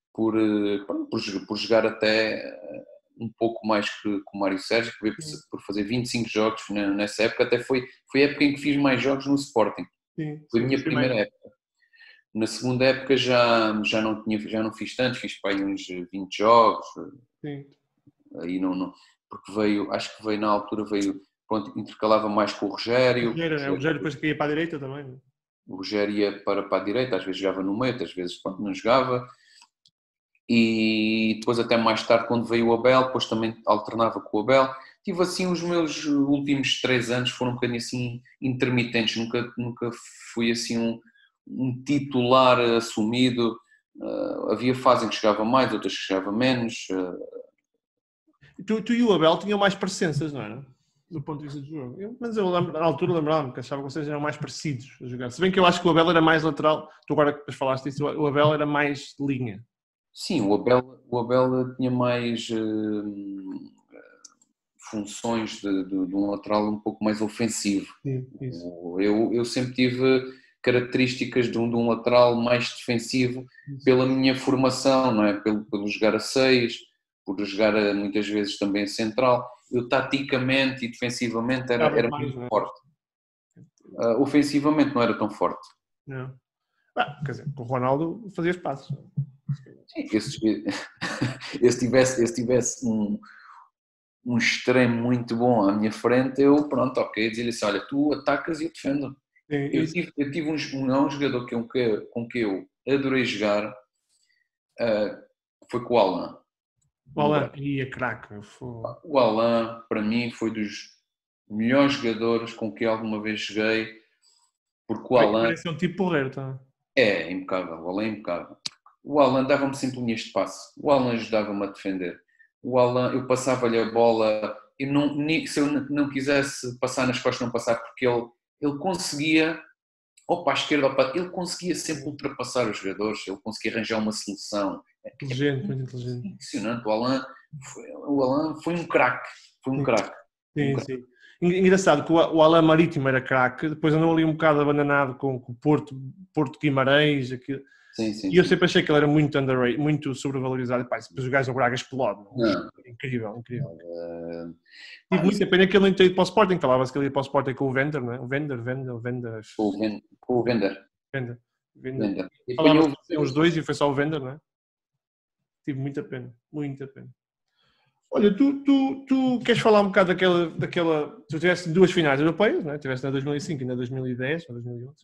jogar até um pouco mais que o Mário Sérgio, que veio por fazer 25 jogos nessa época. Até foi a época em que fiz mais jogos no Sporting. Foi a minha primeira época. Na segunda época já não fiz tantos, fiz para aí uns 20 jogos. Sim. Aí não, porque acho que na altura pronto, intercalava mais com o Rogério. O Rogério depois que ia para a direita também. O Rogério ia para a direita, às vezes jogava no meio, às vezes pronto, não jogava. E depois até mais tarde, quando veio o Abel, depois também alternava com o Abel. Tive assim, os meus últimos 3 anos foram um bocadinho assim intermitentes, nunca fui assim um titular assumido. Havia fases em que chegava mais, outras que chegava menos. Tu e o Abel tinham mais parecenças, não era? Do ponto de vista do jogo. Mas eu na altura lembrava-me que achava que vocês eram mais parecidos a jogar. Se bem que eu acho que o Abel era mais lateral, tu agora que falaste disso, o Abel era mais linha. Sim, o Abel tinha mais funções de um lateral um pouco mais ofensivo. Sim, isso. Eu sempre tive características de um lateral mais defensivo pela minha formação, não é? Pelo jogar a 6, por jogar muitas vezes também a central. Eu taticamente e defensivamente era muito forte. Ofensivamente não era tão forte. Não. Quer dizer, com o Ronaldo fazia espaço. Sim, se tivesse um extremo muito bom à minha frente, eu pronto, ok, dizia-lhe assim, olha, tu atacas e eu defendo. Eu tive um jogador com que eu adorei jogar, foi com o Alain. O Alain ia craque. O Alain, para mim, foi dos melhores jogadores com que alguma vez joguei, porque o Alain... Parece um tipo porreiro, tá? É impecável, o Alain é impecável. O Alain dava-me sempre linhas de passe, o Alain ajudava-me a defender. O Alain, eu passava-lhe a bola, se eu não quisesse passar nas costas, não passar, porque ele conseguia, ou para a esquerda ou para... Ele conseguia sempre ultrapassar os jogadores, ele conseguia arranjar uma solução. Inteligente, muito inteligente. Impressionante, o Alain foi um craque, Sim. Engraçado que o Alain Marítimo era craque, depois andou ali um bocado abandonado com o Porto Guimarães, aquilo. Sim, e eu sempre achei que ele era muito underrated, muito sobrevalorizado. Depois os gajos do Braga explodem. Incrível. Tive muita pena que ele não tenha ido para o Sporting. Falava-se que ele ia para o Sporting com o Vender, não é? O Vender. Com o Vender. Venda. E Falava apanhou que uns dois e foi só o Venda, não é? Tive muita pena, muita pena. Olha, tu queres falar um bocado daquela... Tu tiveste duas finais europeias, não é? Tiveste na 2005 e na 2010, ou 2011,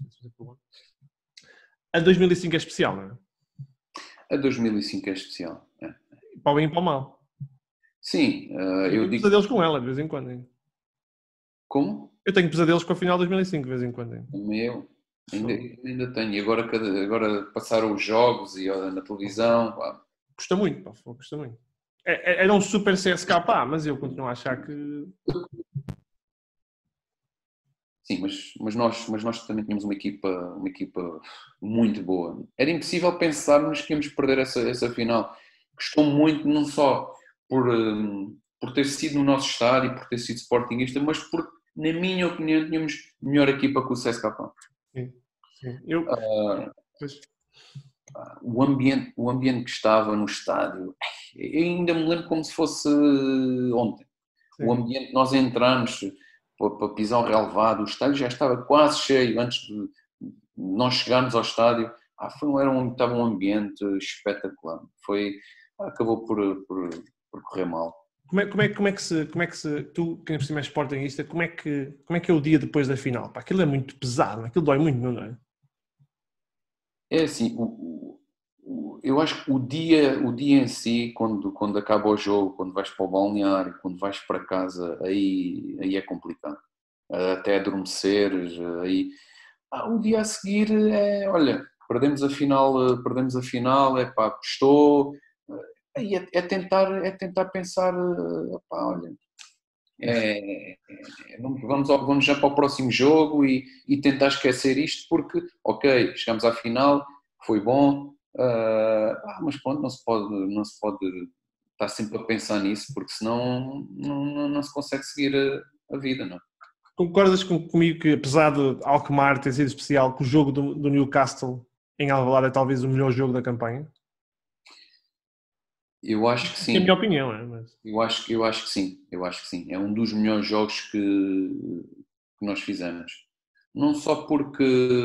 a 2005 é especial, não é? A 2005 é especial. É. Para o bem e para o mal. Sim, Eu eu tenho digo... pesadelos com ela, de vez em quando. Ainda. Como? Eu tenho pesadelos com a final de 2005, de vez em quando. Ainda. Também eu. Ainda tenho. E agora passaram os jogos e na televisão. Pá. Custa muito, pá, custa muito. Era um super CSKA, mas eu continuo a achar que... Sim, mas nós também tínhamos uma equipa muito boa. Era impossível pensarmos que íamos perder essa final. Custou muito, não só por ter sido no nosso estádio, por ter sido sportinguista, mas porque, na minha opinião, tínhamos melhor equipa que o CSKA. Sim. O ambiente que estava no estádio, eu ainda me lembro como se fosse ontem. Sim. O ambiente, nós entramos para pisar o relevado, o estádio já estava quase cheio antes de nós chegarmos ao estádio. Estava um ambiente espetacular. Acabou por correr mal. Como é que se tu, que por cima és sportinguista, como é que é o dia depois da final? Pá, aquilo é muito pesado, aquilo dói muito, não é? É assim, eu acho que o dia em si, quando acaba o jogo, quando vais para o balneário, quando vais para casa, aí é complicado. Até adormeceres, aí... o dia a seguir olha, perdemos a final, custou... Aí é tentar pensar, olha... vamos já para o próximo jogo e tentar esquecer isto porque, ok, chegamos à final, foi bom, mas pronto, não se pode estar sempre a pensar nisso porque senão não se consegue seguir a vida, não é? Concordas comigo que, apesar de Alkmaar ter sido especial, que o jogo do Newcastle em Alvalade é talvez o melhor jogo da campanha? Eu acho que sim. É a minha opinião, é? Mas... Eu acho que sim. É um dos melhores jogos que nós fizemos. Não só porque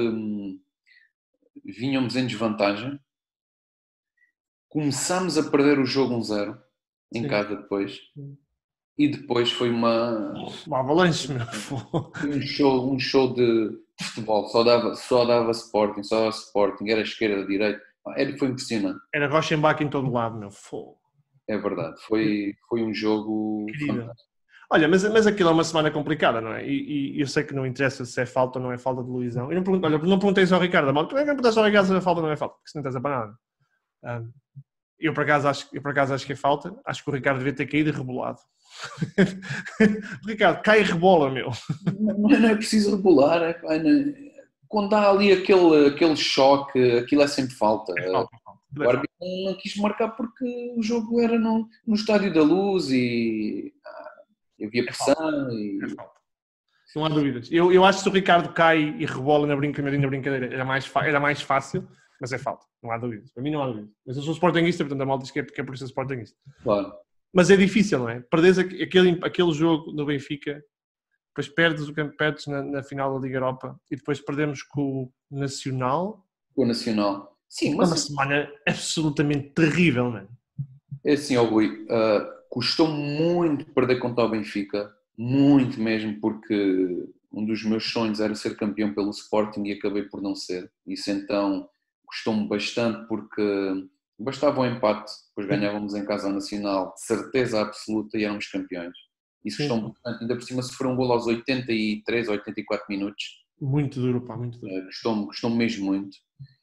vínhamos em desvantagem, começámos a perder o jogo 1-0 em casa depois, e depois foi uma avalanche, meu. Um show de futebol, só dava Sporting, era esquerda, direita, foi impressionante. Era Rochenbach em todo lado, meu. É verdade, foi um jogo fantástico. Olha, mas aquilo é uma semana complicada, não é? E eu sei que não interessa se é falta ou não é falta de Luizão. Eu não perguntei só ao Ricardo, mas tu é que não perguntaste ao Ricardo se é falta ou não é falta, porque se não estás a para nada. Eu por acaso acho que é falta. Acho que o Ricardo devia ter caído e rebolado. Ricardo, cai e rebola, meu. Não é preciso rebolar. Quando há ali aquele choque, aquilo é sempre falta. O árbitro não quis marcar porque o jogo era no Estádio da Luz e havia pressão. É falta. Não há dúvidas. Eu acho que se o Ricardo cai e rebola na brincadeira era mais fácil, mas é falta. Não há dúvidas. Para mim não há dúvidas. Mas eu sou sportinguista, portanto a malta diz que é por ser sportinguista. Claro. Mas é difícil, não é? Perdes aquele jogo no Benfica, depois perdes na final da Liga Europa e depois perdemos com o Nacional. Com o Nacional. Sim, mas... uma semana absolutamente terrível, não é? É assim, Rui, custou muito perder contra o Benfica, muito mesmo, porque um dos meus sonhos era ser campeão pelo Sporting e acabei por não ser. Isso então custou-me bastante porque bastava um empate, depois ganhávamos em casa ao Nacional, certeza absoluta, e éramos campeões. Isso custou-me bastante, ainda por cima sofreu um golo aos 83, 84 minutos. Muito duro, pá, muito duro. Custou-me mesmo muito.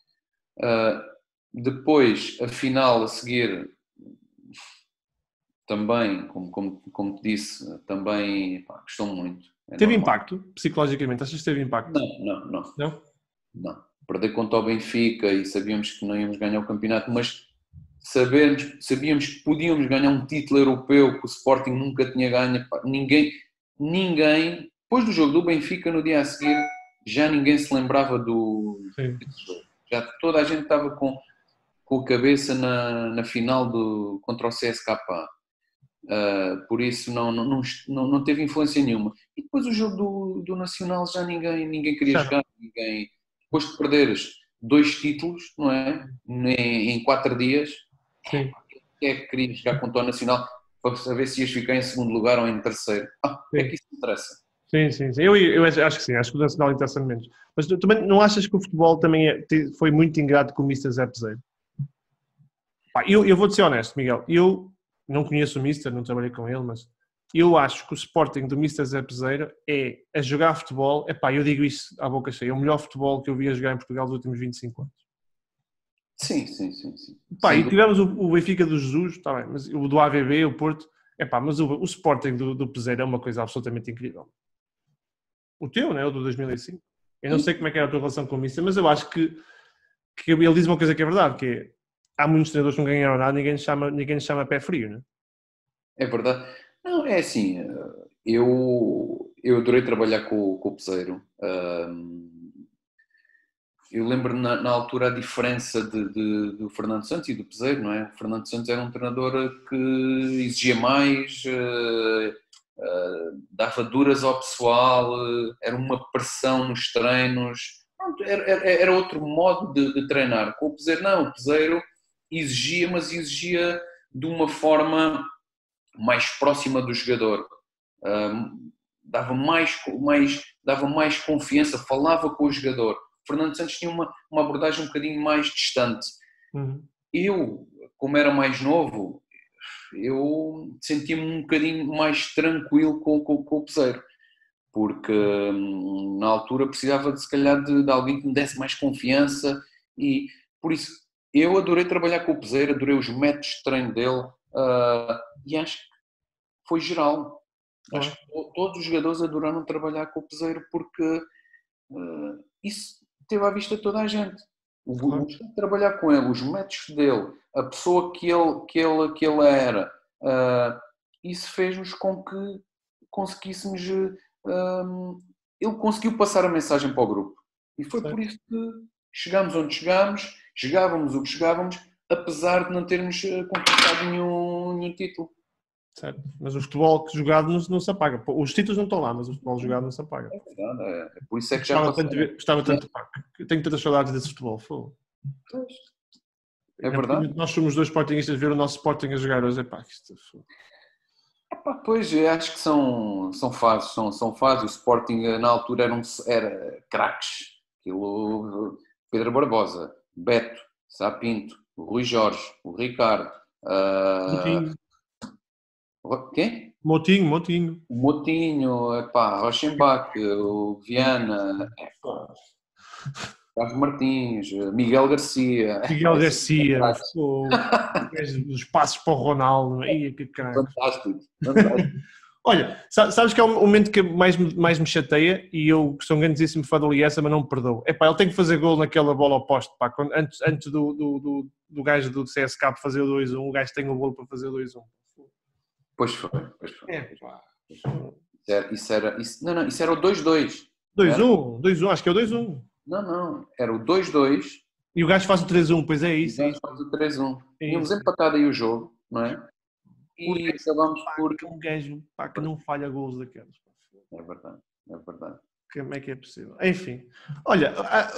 Depois, a final a seguir, também, como te disse, também custou muito. Teve impacto, psicologicamente? Achas que teve impacto? Não. Perder contra o Benfica e sabíamos que não íamos ganhar o campeonato, mas sabíamos que podíamos ganhar um título europeu que o Sporting nunca tinha ganho. Ninguém, depois do jogo do Benfica, no dia a seguir, já ninguém se lembrava desse jogo. Já toda a gente estava com a cabeça na final contra o CSKA. Por isso não teve influência nenhuma. E depois o jogo do Nacional já ninguém queria jogar. Depois de perderes 2 títulos, não é? Em 4 dias. Sim. Quem é que queria jogar com o Tom Nacional para saber se ias ficar em segundo lugar ou em terceiro? O que é que isso interessa? Sim. Eu acho que sim, acho que o Nacional interessa menos. Mas tu também não achas que o futebol também foi muito ingrato com o Mr. Zé Peseiro? Pá, eu vou-te ser honesto, Miguel. Eu não conheço o Mr., não trabalhei com ele, mas eu acho que o Sporting do Mr. Zé Peseiro é a jogar futebol. Epá, eu digo isso à boca cheia. É o melhor futebol que eu vi a jogar em Portugal nos últimos 25 anos. Sim. Pá, e tivemos o Benfica do Jesus, está bem, mas o do AVB, o Porto. Epá, mas o Sporting do Peseiro é uma coisa absolutamente incrível. O teu, né? O do 2005. Eu não sei como é que era a tua relação com o Mr., mas eu acho que ele diz uma coisa que é verdade, que é, há muitos treinadores que não ganharam nada, ninguém lhe chama pé frio, né? É verdade. Não, é assim, eu adorei trabalhar com o Peseiro. Eu lembro na altura a diferença do Fernando Santos e do Peseiro, não é? O Fernando Santos era um treinador que exigia mais, dava duras ao pessoal, era uma pressão nos treinos. Pronto, era outro modo de treinar. Com o Peseiro não, o Peseiro exigia, mas exigia de uma forma mais próxima do jogador. Dava mais confiança, falava com o jogador. Fernando Santos tinha uma abordagem um bocadinho mais distante. Eu, como era mais novo, eu sentia-me um bocadinho mais tranquilo com o Peseiro, porque na altura precisava se calhar de alguém que me desse mais confiança, e por isso eu adorei trabalhar com o Peseiro, adorei os métodos de treino dele, e acho que foi geral. Acho que todos os jogadores adoraram trabalhar com o Peseiro, porque isso teve à vista toda a gente. O de trabalhar com ele, os métodos dele, a pessoa que ele era, isso fez-nos com que conseguíssemos. Ele conseguiu passar a mensagem para o grupo. E foi por isso que chegámos onde chegámos, jogávamos o que jogávamos, apesar de não termos conquistado nenhum título. Certo. Mas o futebol jogado não se apaga. Os títulos não estão lá, mas o futebol jogado não se apaga. É verdade, é por isso é que já gostava tanto, pá, tenho tantas saudades desse futebol. É verdade. Nós somos 2 sportingistas, ver o nosso Sporting a jogar hoje, Pois, eu acho que são fases, são fases. O Sporting na altura era craques. Aquilo, Pedro Barbosa, Beto, Sapinto, o Rui Jorge, o Ricardo. Quem? Motinho. O Motinho, Rochenbach, o Viana, Carlos Martins, Miguel Garcia. Os passos para o Ronaldo. Que caralho. Fantástico. Olha, sabes que é o momento que mais me chateia, e eu que sou um grandíssimo fã do Liessa, mas não me perdoo. Ele tem que fazer gol naquela bola oposta, pá. Antes do gajo do CSK fazer o 2-1, o gajo tem o gol para fazer o 2-1. Pois foi. Isso era o 2-2. 2-1, acho que é o 2-1. Não, era o 2-2. E o gajo faz o 3-1, pois é isso. O gajo faz o 3-1. Tínhamos empatado aí o jogo, não é? E acabamos por... Um gajo que não falha golos daqueles. É verdade. Como é que é possível? Enfim, olha,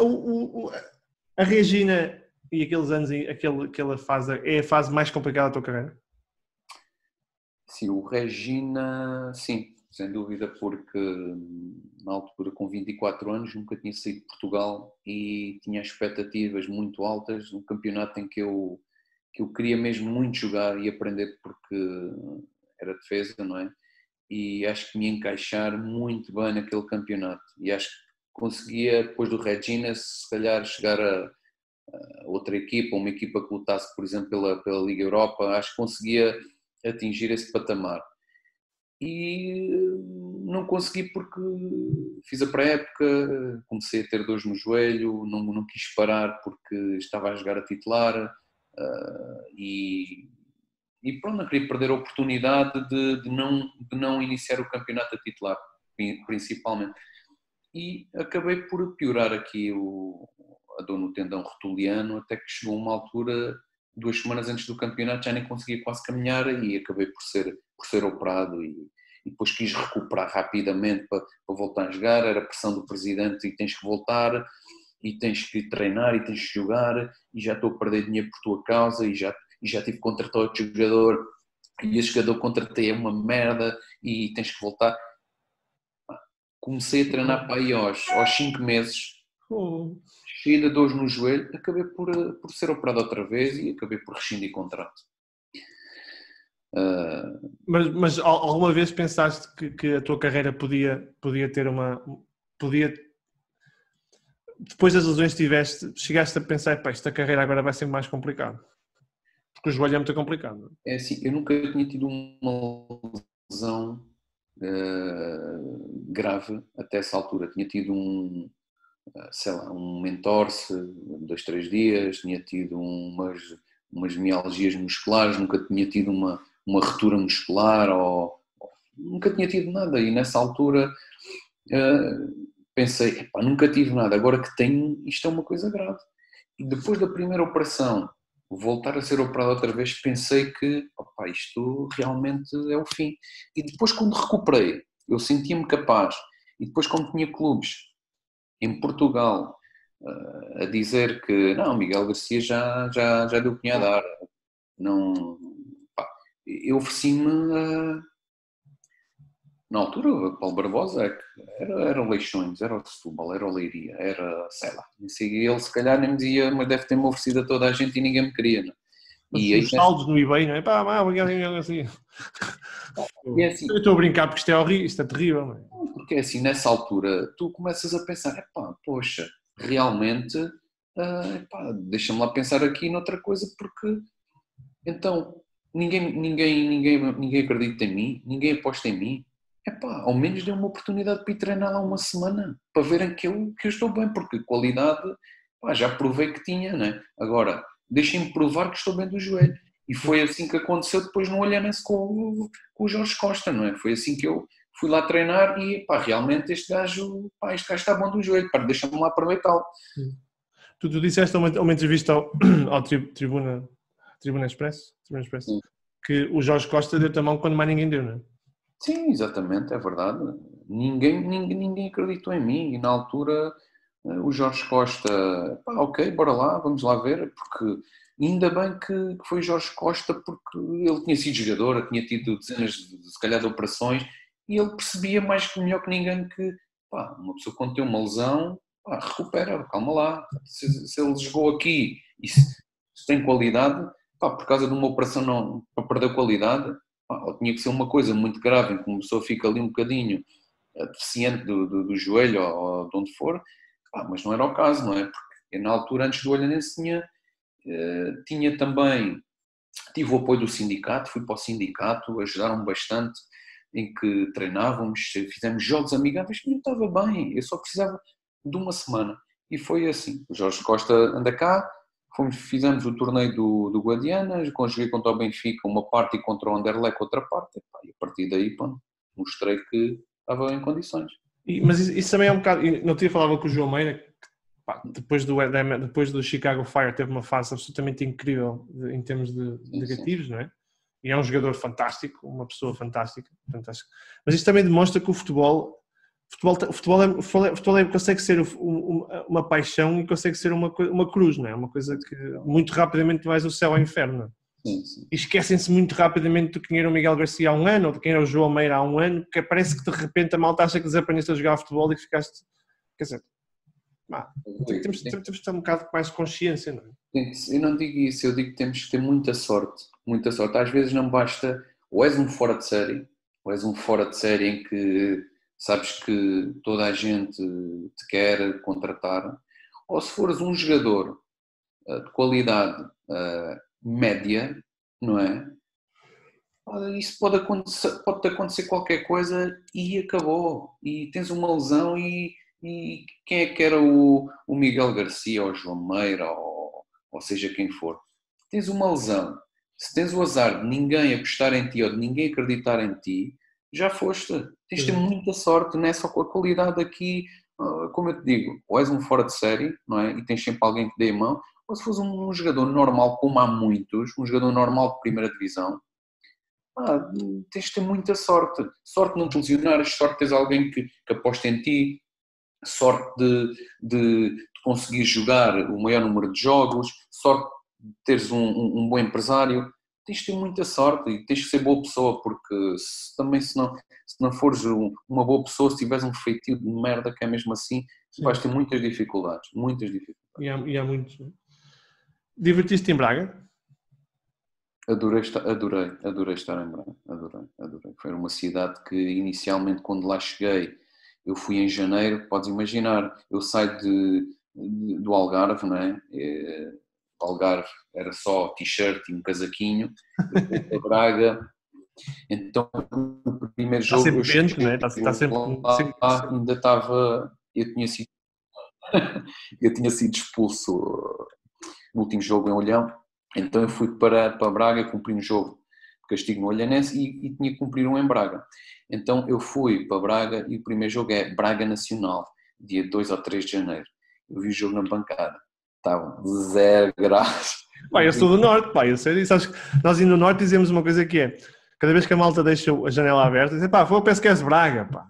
a Regina e aqueles anos, aquela fase, é a fase mais complicada da tua carreira? Sim, o Regina, sim, sem dúvida, porque na altura, com 24 anos, nunca tinha saído de Portugal e tinha expectativas muito altas, um campeonato em que eu queria mesmo muito jogar e aprender, porque era defesa, não é? E acho que me ia encaixar muito bem naquele campeonato. E acho que conseguia, depois do Regina, se calhar chegar a outra equipa, uma equipa que lutasse, por exemplo, pela Liga Europa, acho que conseguia atingir esse patamar. E não consegui porque fiz a pré-época, comecei a ter dores no joelho, não quis parar porque estava a jogar a titular, e pronto, não queria perder a oportunidade de não iniciar o campeonato a titular, principalmente. E acabei por piorar aqui a dor no tendão rotuliano, até que chegou uma altura, 2 semanas antes do campeonato, já nem conseguia quase caminhar e acabei por ser operado, e depois quis recuperar rapidamente para voltar a jogar. Era a pressão do presidente e tens que voltar, e tens que treinar e tens que jogar e já estou a perder dinheiro por tua causa e já tive que contratar outro jogador e esse jogador que contratei é uma merda e tens que voltar. Comecei a treinar para aí aos 5 meses, cheio de dores no joelho, acabei por ser operado outra vez e acabei por rescindir contrato. Mas alguma vez pensaste que a tua carreira podia ter depois das lesões que tiveste, chegaste a pensar, pá, esta carreira agora vai ser mais complicada? Porque o joelho é muito complicado. É assim, eu nunca tinha tido uma lesão grave até essa altura. Tinha tido um entorse, 2, 3 dias, tinha tido umas mialgias musculares, nunca tinha tido uma ruptura muscular, nunca tinha tido nada. E nessa altura pensei, nunca tive nada, agora que tenho, isto é uma coisa grave. E depois da primeira operação, voltar a ser operado outra vez, pensei que isto realmente é o fim. E depois, quando recuperei, eu sentia-me capaz. E depois, quando tinha clubes em Portugal a dizer que não, Miguel Garcia já deu o que tinha a dar. Não, eu ofereci-me na altura, Paulo Barbosa era o Leixões, era o Setúbal, era o Leiria, era, sei lá, ele se calhar nem me dizia, mas deve ter-me oferecido a toda a gente e ninguém me queria, não? E os saldos no eBay, não é? Assim. E é assim, eu estou a brincar porque isto é horrível, isto é terrível, não é? Porque assim, nessa altura, tu começas a pensar, poxa, realmente, deixa-me lá pensar aqui noutra coisa, porque então ninguém acredita em mim, ninguém aposta em mim. Ao menos dê uma oportunidade para ir treinar lá uma semana, para verem que eu estou bem, porque qualidade, já provei que tinha, né? Agora, deixem-me provar que estou bem do joelho. E foi assim que aconteceu depois no Olhanense com o Jorge Costa, não é? Foi assim que eu fui lá treinar e, realmente este gajo está bom do joelho, deixa-me lá aproveitá-lo. Tu disseste uma entrevista ao Tribuna Express, que o Jorge Costa deu-te a mão quando mais ninguém deu, não é? Sim, exatamente, é verdade. Ninguém acreditou em mim e na altura o Jorge Costa, ok, bora lá, vamos lá ver, porque ainda bem que foi o Jorge Costa, porque ele tinha sido jogador, tinha tido dezenas se calhar de operações e ele percebia mais que melhor que ninguém que uma pessoa quando tem uma lesão, recupera, calma lá, se ele jogou aqui e se tem qualidade, por causa de uma operação não, para perder qualidade, ou tinha que ser uma coisa muito grave em que uma pessoa fica ali um bocadinho deficiente do joelho ou de onde for, mas não era o caso, não é? Porque na altura, antes do Olhanense, tinha também, tive o apoio do sindicato, fui para o sindicato, ajudaram-me bastante, em que treinávamos, fizemos jogos amigáveis, e eu estava bem, eu só precisava de uma semana. E foi assim, o Jorge Costa anda cá, fizemos o torneio do Guadiana, joguei contra o Benfica uma parte e contra o Anderlecht outra parte, e a partir daí mostrei que estava em condições. Mas isso também é um bocado, não tinha falado com o João Meira, que depois do Chicago Fire teve uma fase absolutamente incrível em termos de negativos, não é? E é um jogador fantástico, uma pessoa fantástica. Mas isso também demonstra que o futebol consegue ser uma paixão e consegue ser uma cruz, não é? Uma coisa que muito rapidamente vais do céu ao inferno. Sim. E esquecem-se muito rapidamente de quem era o Miguel Garcia há um ano, ou de quem era o João Meira há um ano, que parece que de repente a malta acha que desaprendeste a jogar futebol e que ficaste... Quer dizer, temos de ter um bocado mais consciência, não é? Eu não digo isso, eu digo que temos que ter muita sorte. Muita sorte. Às vezes não basta, ou és um fora de série, em que sabes que toda a gente te quer contratar, ou se fores um jogador de qualidade média, não é? Isso pode acontecer qualquer coisa e acabou. E tens uma lesão e quem é que era o Miguel Garcia, ou o João Meira, ou seja quem for. Tens uma lesão. Se tens o azar de ninguém apostar em ti ou de ninguém acreditar em ti, já foste. Tens de ter muita sorte, não é só com a qualidade aqui, como eu te digo, ou és um fora de série, não é? E tens sempre alguém que dê a mão, ou se fores um jogador normal, como há muitos, um jogador normal de primeira divisão, tens de ter muita sorte. Sorte de não te lesionares, sorte de teres alguém que aposta em ti, sorte de conseguir jogar o maior número de jogos, sorte de teres um bom empresário. Tens de ter muita sorte e tens de ser boa pessoa, porque se não fores uma boa pessoa, se tiveres um feitio de merda que é mesmo assim, vais ter muitas dificuldades, muitas dificuldades. E há muitos. Divertiste em Braga? Adorei estar em Braga, adorei. Foi uma cidade que inicialmente, quando lá cheguei, eu fui em janeiro, podes imaginar, eu saio do Algarve, não é? O Algarve era só t-shirt e um casaquinho, eu fui para Braga, então o primeiro Está jogo sempre vento, não é? Está sempre... ainda estava, eu tinha sido expulso no último jogo em Olhão, então eu fui para Braga, cumpri um jogo de castigo no Olhanense e tinha que cumprir um em Braga. Então eu fui para Braga e o primeiro jogo é Braga Nacional, dia 2 ou 3 de janeiro. Eu vi o jogo na bancada, estava 0 graus. Pá, eu sou do Norte, pá, eu sei disso. Acho que nós no Norte dizemos uma coisa que é, cada vez que a malta deixa a janela aberta, dizem, pá, penso que és Braga, pá.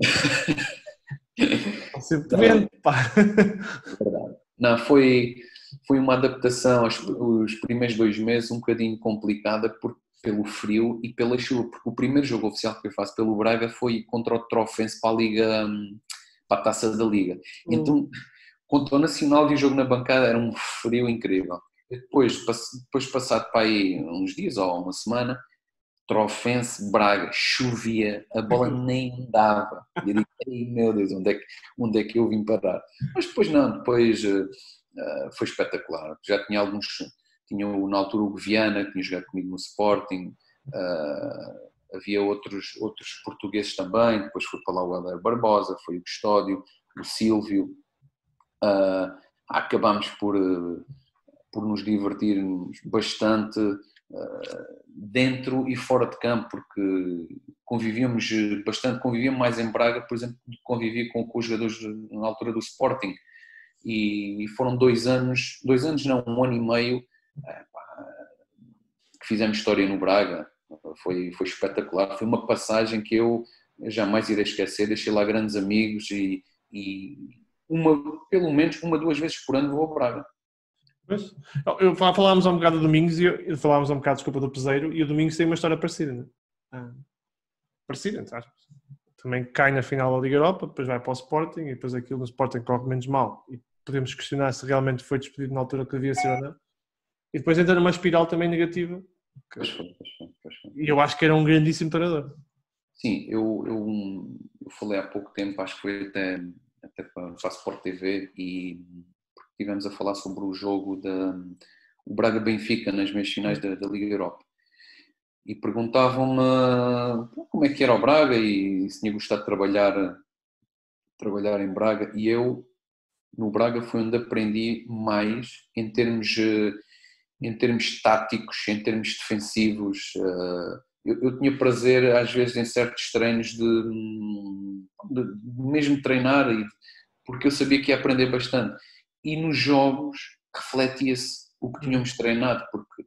Sempre vento, pá. Verdade. Não, foi uma adaptação, os primeiros 2 meses um bocadinho complicada pelo frio e pela chuva, porque o primeiro jogo oficial que eu faço pelo Braga foi contra o Trofense para a Liga, para a Taça da Liga. Então, contra o Nacional e o jogo na bancada era um frio incrível. Depois passado para aí uns dias ou uma semana, Trofense, Braga, chovia, a bola nem andava. E eu digo, ei, meu Deus, onde é que eu vim parar? Mas depois foi espetacular. Já tinha na altura o Viana, que tinha jogado comigo no Sporting, havia outros portugueses também, depois foi para lá o Helder Barbosa, foi o Custódio, o Silvio. Acabámos por nos divertirmos bastante dentro e fora de campo, porque convivíamos mais em Braga, por exemplo, do que convivia com os jogadores na altura do Sporting. E foram 2 anos não, 1 ano e meio que fizemos história no Braga. Foi espetacular, foi uma passagem que eu jamais irei esquecer. Deixei lá grandes amigos e pelo menos 1, 2 vezes por ano vou ao Braga. Falámos um bocado do Domingos e falámos um bocado, desculpa, do Peseiro, e o Domingos tem uma história parecida, não é? Parecida, entre aspas. Também cai na final da Liga Europa, depois vai para o Sporting e depois aquilo no Sporting corre menos mal e podemos questionar se realmente foi despedido na altura que devia ser ou não. E depois entra numa espiral também negativa. Pois foi. E eu acho que era um grandíssimo treinador. Sim, eu falei há pouco tempo, acho que foi até para a Sport TV, e estivemos a falar sobre o jogo o Braga-Benfica nas meias finais da Liga Europa. E perguntavam-me como é que era o Braga e se tinha gostado de trabalhar em Braga. E eu, no Braga, foi onde aprendi mais em termos táticos, em termos defensivos. Eu tinha prazer, às vezes, em certos treinos de mesmo treinar, porque eu sabia que ia aprender bastante. E nos jogos refletia-se o que tínhamos treinado, porque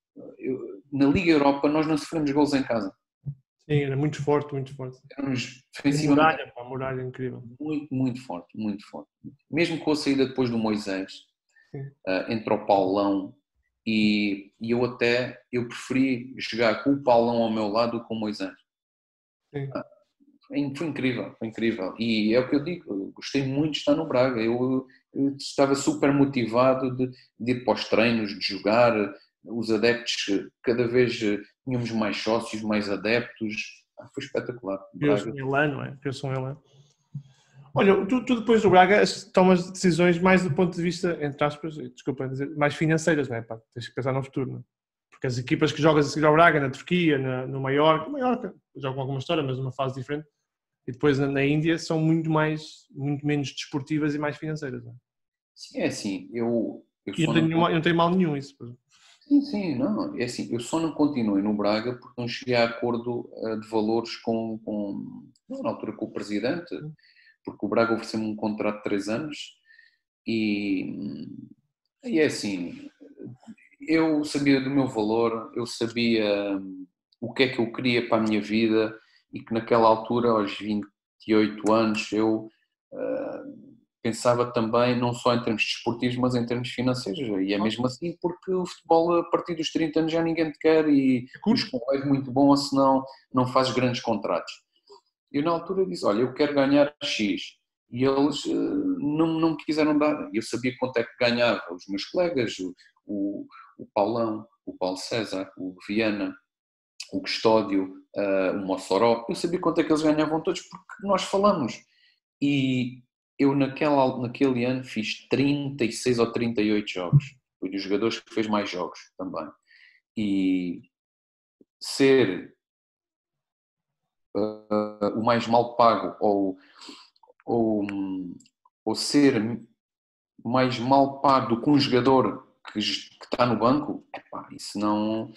na Liga Europa nós não sofremos gols em casa. Sim, era muito forte. Éramos defensivamente... A muralha incrível. Muito forte. Mesmo com a saída depois do Moisés, entre o Paulão e eu preferi jogar com o Paulão ao meu lado do que com o Moisés. Sim. Foi incrível. E é o que eu digo, eu gostei muito de estar no Braga. Eu estava super motivado de ir para os treinos, de jogar. Os adeptos, cada vez tínhamos mais sócios, mais adeptos. Foi espetacular. Criou-se um elan, não é? Criou-se um elan. Olha, tu depois do Braga tomas decisões mais do ponto de vista, entre aspas, desculpa dizer, mais financeiras, não é? Pá, tens que pensar no futuro, não é? Porque as equipas que jogas a seguir ao Braga, na Turquia, no Mallorca, jogam alguma história, mas numa fase diferente, e depois na Índia são muito menos desportivas e mais financeiras, não é? Sim, é assim, eu não tenho mal nenhum isso. Sim, não, é assim, eu só não continuei no Braga porque não cheguei a acordo de valores na altura com o presidente, porque o Braga ofereceu-me um contrato de 3 anos e é assim, eu sabia do meu valor, eu sabia o que é que eu queria para a minha vida e que naquela altura, aos 28 anos, eu pensava também não só em termos desportivos, mas em termos financeiros. E é mesmo assim porque o futebol, a partir dos 30 anos, já ninguém te quer e o escolar é muito bom, ou senão não fazes grandes contratos. Eu, na altura, disse, olha, eu quero ganhar X. E eles não me quiseram dar. Eu sabia quanto é que ganhava os meus colegas, o Paulão, o Paulo César, o Viana, o Custódio, o Mossoró. Eu sabia quanto é que eles ganhavam todos porque nós falamos. E eu naquele ano fiz 36 ou 38 jogos. Fui dos jogadores que fez mais jogos também. E ser o mais mal pago ou ser mais mal pago do que um jogador que está no banco, isso não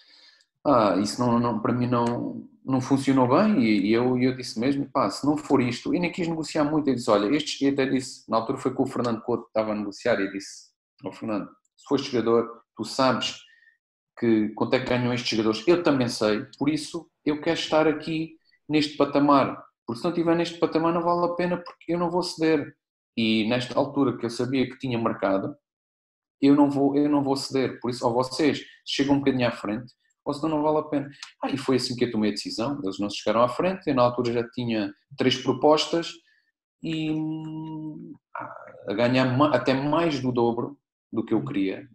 para mim não funcionou bem e eu disse mesmo, se não for isto, e nem quis negociar muito, eu disse, olha, e até disse, na altura foi com o Fernando Couto que estava a negociar e disse, Fernando, se fores jogador, tu sabes que quanto é que ganham estes jogadores, eu também sei, por isso eu quero estar aqui neste patamar, porque se não estiver neste patamar não vale a pena porque eu não vou ceder. E nesta altura que eu sabia que tinha mercado, eu não vou ceder, por isso ou vocês chegam um bocadinho à frente, ou senão não vale a pena. E foi assim que eu tomei a decisão, eles não se chegaram à frente, eu na altura já tinha 3 propostas e a ganhar até mais do dobro do que eu queria,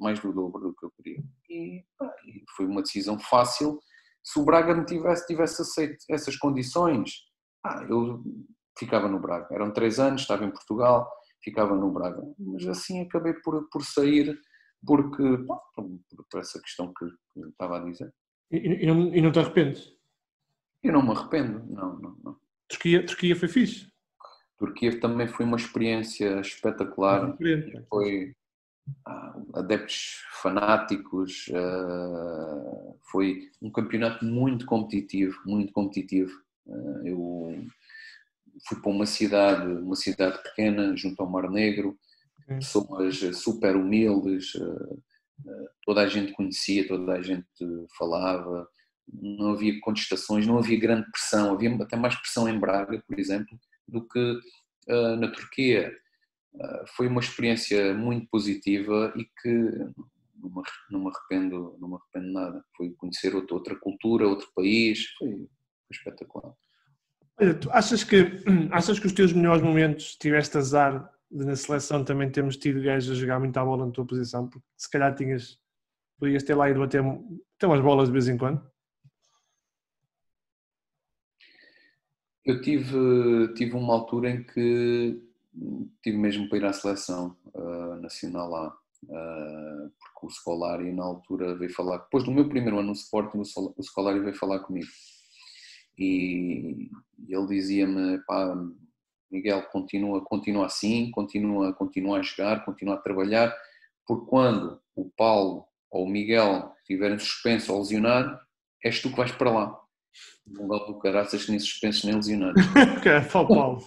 e foi uma decisão fácil. Se o Braga me tivesse aceito essas condições, eu ficava no Braga. Eram 3 anos, estava em Portugal, ficava no Braga. Mas assim acabei por sair, porque por essa questão que eu estava a dizer. E não te arrependes? Eu não me arrependo, não. Turquia foi fixe? Turquia também foi uma experiência espetacular. Foi adeptos fanáticos, foi um campeonato muito competitivo. Eu fui para uma cidade pequena, junto ao Mar Negro, pessoas super humildes, toda a gente conhecia, toda a gente falava, não havia contestações, não havia grande pressão, havia até mais pressão em Braga, por exemplo, do que na Turquia. Foi uma experiência muito positiva e que não me arrependo nada. Foi conhecer outra cultura, outro país, foi espetacular. Olha, tu achas que os teus melhores momentos tiveste azar de na seleção também termos tido gajos a jogar muito à bola na tua posição? Porque se calhar podias ter lá ido bater umas bolas de vez em quando? Eu tive uma altura em que tive mesmo para ir à seleção nacional lá, porque o Scolari na altura veio falar, depois do meu primeiro ano no Sporting, o Scolari veio falar comigo e ele dizia-me, Miguel, continua assim, continua a jogar, continua a trabalhar, porque quando o Paulo ou o Miguel estiverem suspensos ou lesionados, és tu que vais para lá. Um gol do caraças nem suspensos nem lesionados. Para o Paulo.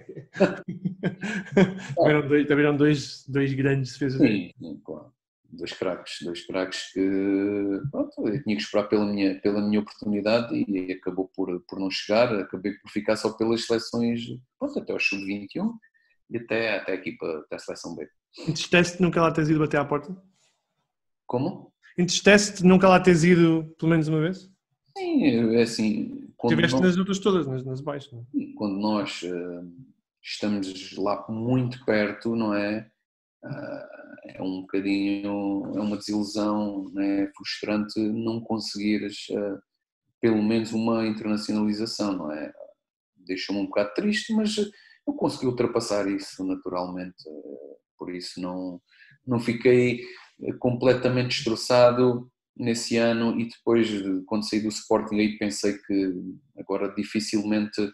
Também eram dois grandes defesas. Sim, claro. Dois craques que pronto, eu tinha que esperar pela minha oportunidade e acabou por não chegar, acabei por ficar só pelas seleções, pronto, até ao sub-21 e até a equipa da seleção B. Entristece-te nunca lá teres ido bater à porta? Como? Entristece-te nunca lá teres ido pelo menos uma vez? Sim, é assim... Tiveste nas outras todas, nas baixas. Não é? Quando nós estamos lá muito perto, não é? É um bocadinho, é uma desilusão, né? Frustrante não conseguires pelo menos uma internacionalização, não é? Deixou-me um bocado triste, mas eu consegui ultrapassar isso naturalmente, por isso não fiquei completamente destroçado nesse ano e depois quando saí do Sporting aí pensei que agora dificilmente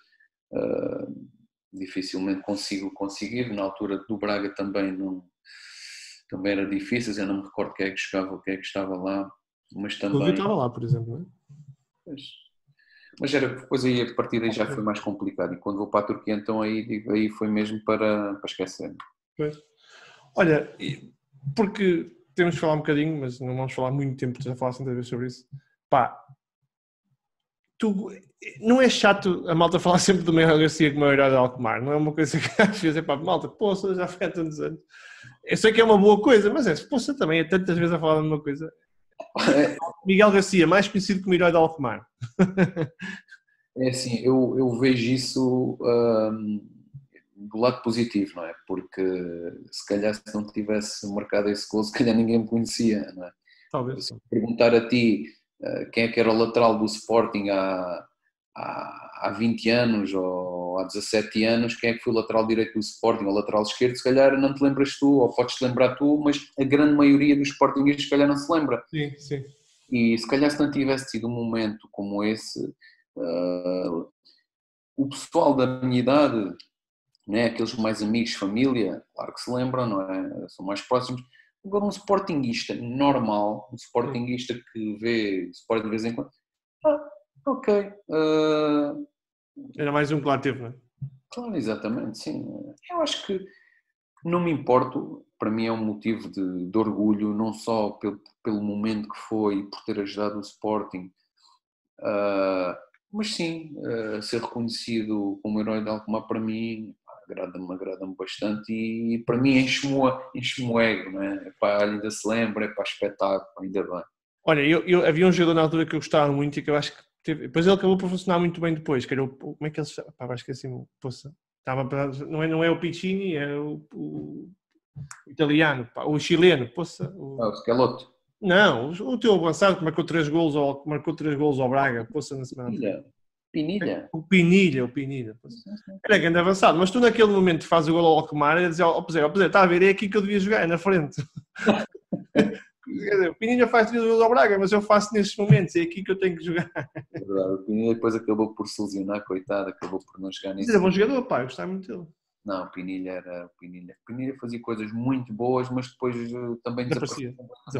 consigo conseguir, na altura do Braga também era difícil, já não me recordo quem é que jogava, quem é que estava lá, mas também... Eu estava lá, por exemplo, não é? Mas depois aí a partir daí já foi mais complicado e quando vou para a Turquia então aí foi mesmo para esquecer. Pois. Olha, porque temos de falar um bocadinho, mas não vamos falar muito tempo, já falaste muitas vezes sobre isso. não é chato a malta falar sempre do Miguel Garcia como o herói de Alkmaar? Não é uma coisa que às vezes é para malta, poça, já foi há tantos anos. Eu sei que é uma boa coisa, mas poça, também é tantas vezes a falar da mesma coisa. Miguel Garcia, mais conhecido como herói de Alkmaar. É assim, eu vejo isso do lado positivo, não é? Porque se calhar se não tivesse marcado esse gol, se calhar ninguém me conhecia, não é? Talvez. Se perguntar a ti quem é que era o lateral do Sporting há 20 anos ou há 17 anos, quem é que foi o lateral direito do Sporting ou o lateral esquerdo, se calhar não te lembras tu, ou podes-te lembrar tu, mas a grande maioria dos Sportingistas se calhar não se lembra. Sim, sim. E se calhar se não tivesse tido um momento como esse, o pessoal da minha idade, né, aqueles mais amigos, família, claro que se lembram, não é? São mais próximos. Agora um sportinguista normal, um sportinguista que vê Sporting de vez em quando, ok. Era mais um que lá teve, não é? Claro, exatamente, sim. Eu acho que não me importo, para mim é um motivo de orgulho, não só pelo momento que foi, por ter ajudado o Sporting, mas sim, ser reconhecido como herói de Alkmaar para mim agrada-me bastante e para mim enche-me o ego, não é? Epá, ainda se lembra, é para espetáculo, ainda bem. Olha, eu havia um jogador na altura que eu gostava muito e que eu acho que teve, depois ele acabou por funcionar muito bem depois, que era como é que ele se chama? Pá, acho que assim, poça, não é o Piccini, é o italiano, pá, o chileno, poça. O Schelotto. Não, o teu avançado que marcou 3 golos ao Braga, poça, na semana. Pinilha. O Pinilha. Era grande avançado, mas tu naquele momento fazes o gol ao Alkmaar e dizes, ó Zé, está a ver, é aqui que eu devia jogar, é na frente. Quer dizer, o Pinilha faz 3 golos ao Braga, mas eu faço nestes momentos, é aqui que eu tenho que jogar. É verdade, o Pinilha depois acabou por se lesionar, coitado, acabou por não jogar nisso. Mas era bom jogador, pá, eu gostava muito dele. Não, o Pinilha fazia coisas muito boas, mas depois também desaparecia.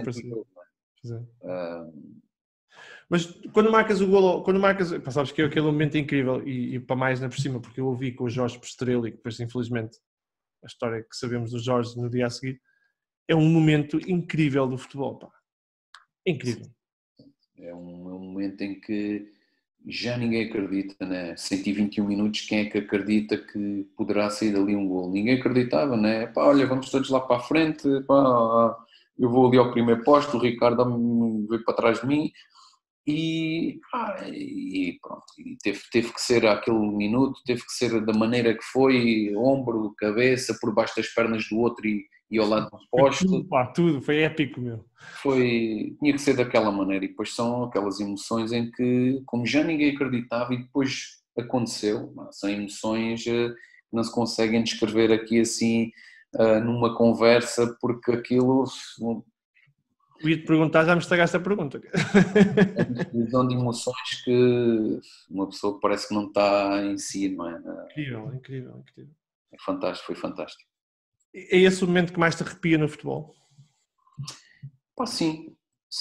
É? Mas quando marcas o golo, sabes que é aquele momento incrível e para mais na por cima, porque eu ouvi com o Jorge Pestrelli, e depois infelizmente a história que sabemos do Jorge no dia a seguir, é um momento incrível do futebol, pá. Incrível. É um momento em que já ninguém acredita, né? 121 minutos, quem é que acredita que poderá sair dali um gol? Ninguém acreditava, né? Pá, olha, vamos todos lá para a frente, pá, eu vou ali ao primeiro posto, o Ricardo veio para trás de mim e pronto, e teve que ser aquele minuto, teve que ser da maneira que foi, ombro, cabeça, por baixo das pernas do outro e ao lado do posto. Tudo, foi épico, meu. Tinha que ser daquela maneira e depois são aquelas emoções em que, como já ninguém acreditava e depois aconteceu, são emoções que não se conseguem descrever aqui assim numa conversa, porque aquilo... Eu ia-te perguntar, já me estragaste a pergunta. É uma divisão de emoções que uma pessoa parece que não está em si, não é? Incrível. É fantástico, foi fantástico. É esse o momento que mais te arrepia no futebol? Pá, sim.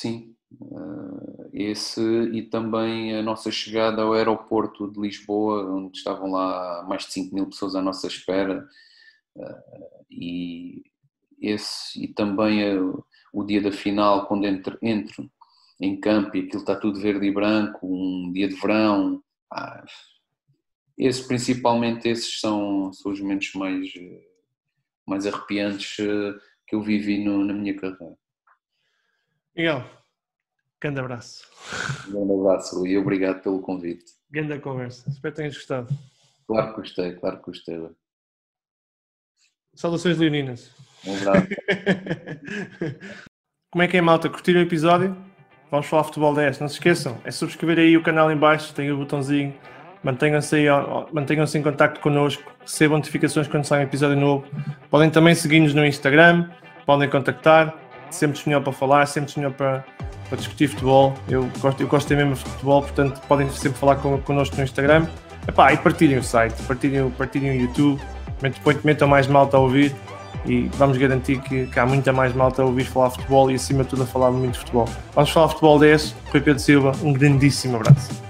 Esse e também a nossa chegada ao aeroporto de Lisboa, onde estavam lá mais de 5.000 pessoas à nossa espera, e também o dia da final, quando entro em campo e aquilo está tudo verde e branco, um dia de verão. Principalmente esses são os momentos mais arrepiantes que eu vivi na minha carreira. Miguel, grande abraço. Um abraço e obrigado pelo convite. Grande conversa, espero que tenhas gostado. Claro que gostei. Saudações leoninas. Um abraço. Como é que é, malta? Curtiram o episódio? Vamos falar futebol 10. Não se esqueçam, é subscrever aí o canal em baixo, tem o botãozinho. Mantenham-se em contacto connosco, recebam notificações quando sai um episódio novo. Podem também seguir-nos no Instagram, podem contactar, sempre disponível para falar, sempre disponível para discutir futebol. Eu gosto mesmo de futebol, portanto podem sempre falar connosco no Instagram. E partilhem o site, partilhem o YouTube, metam mais malta a ouvir e vamos garantir que há muita mais malta a ouvir falar futebol e acima de tudo a falar muito de futebol. Vamos falar futebol 10, Rui Pedro Silva, um grandíssimo abraço.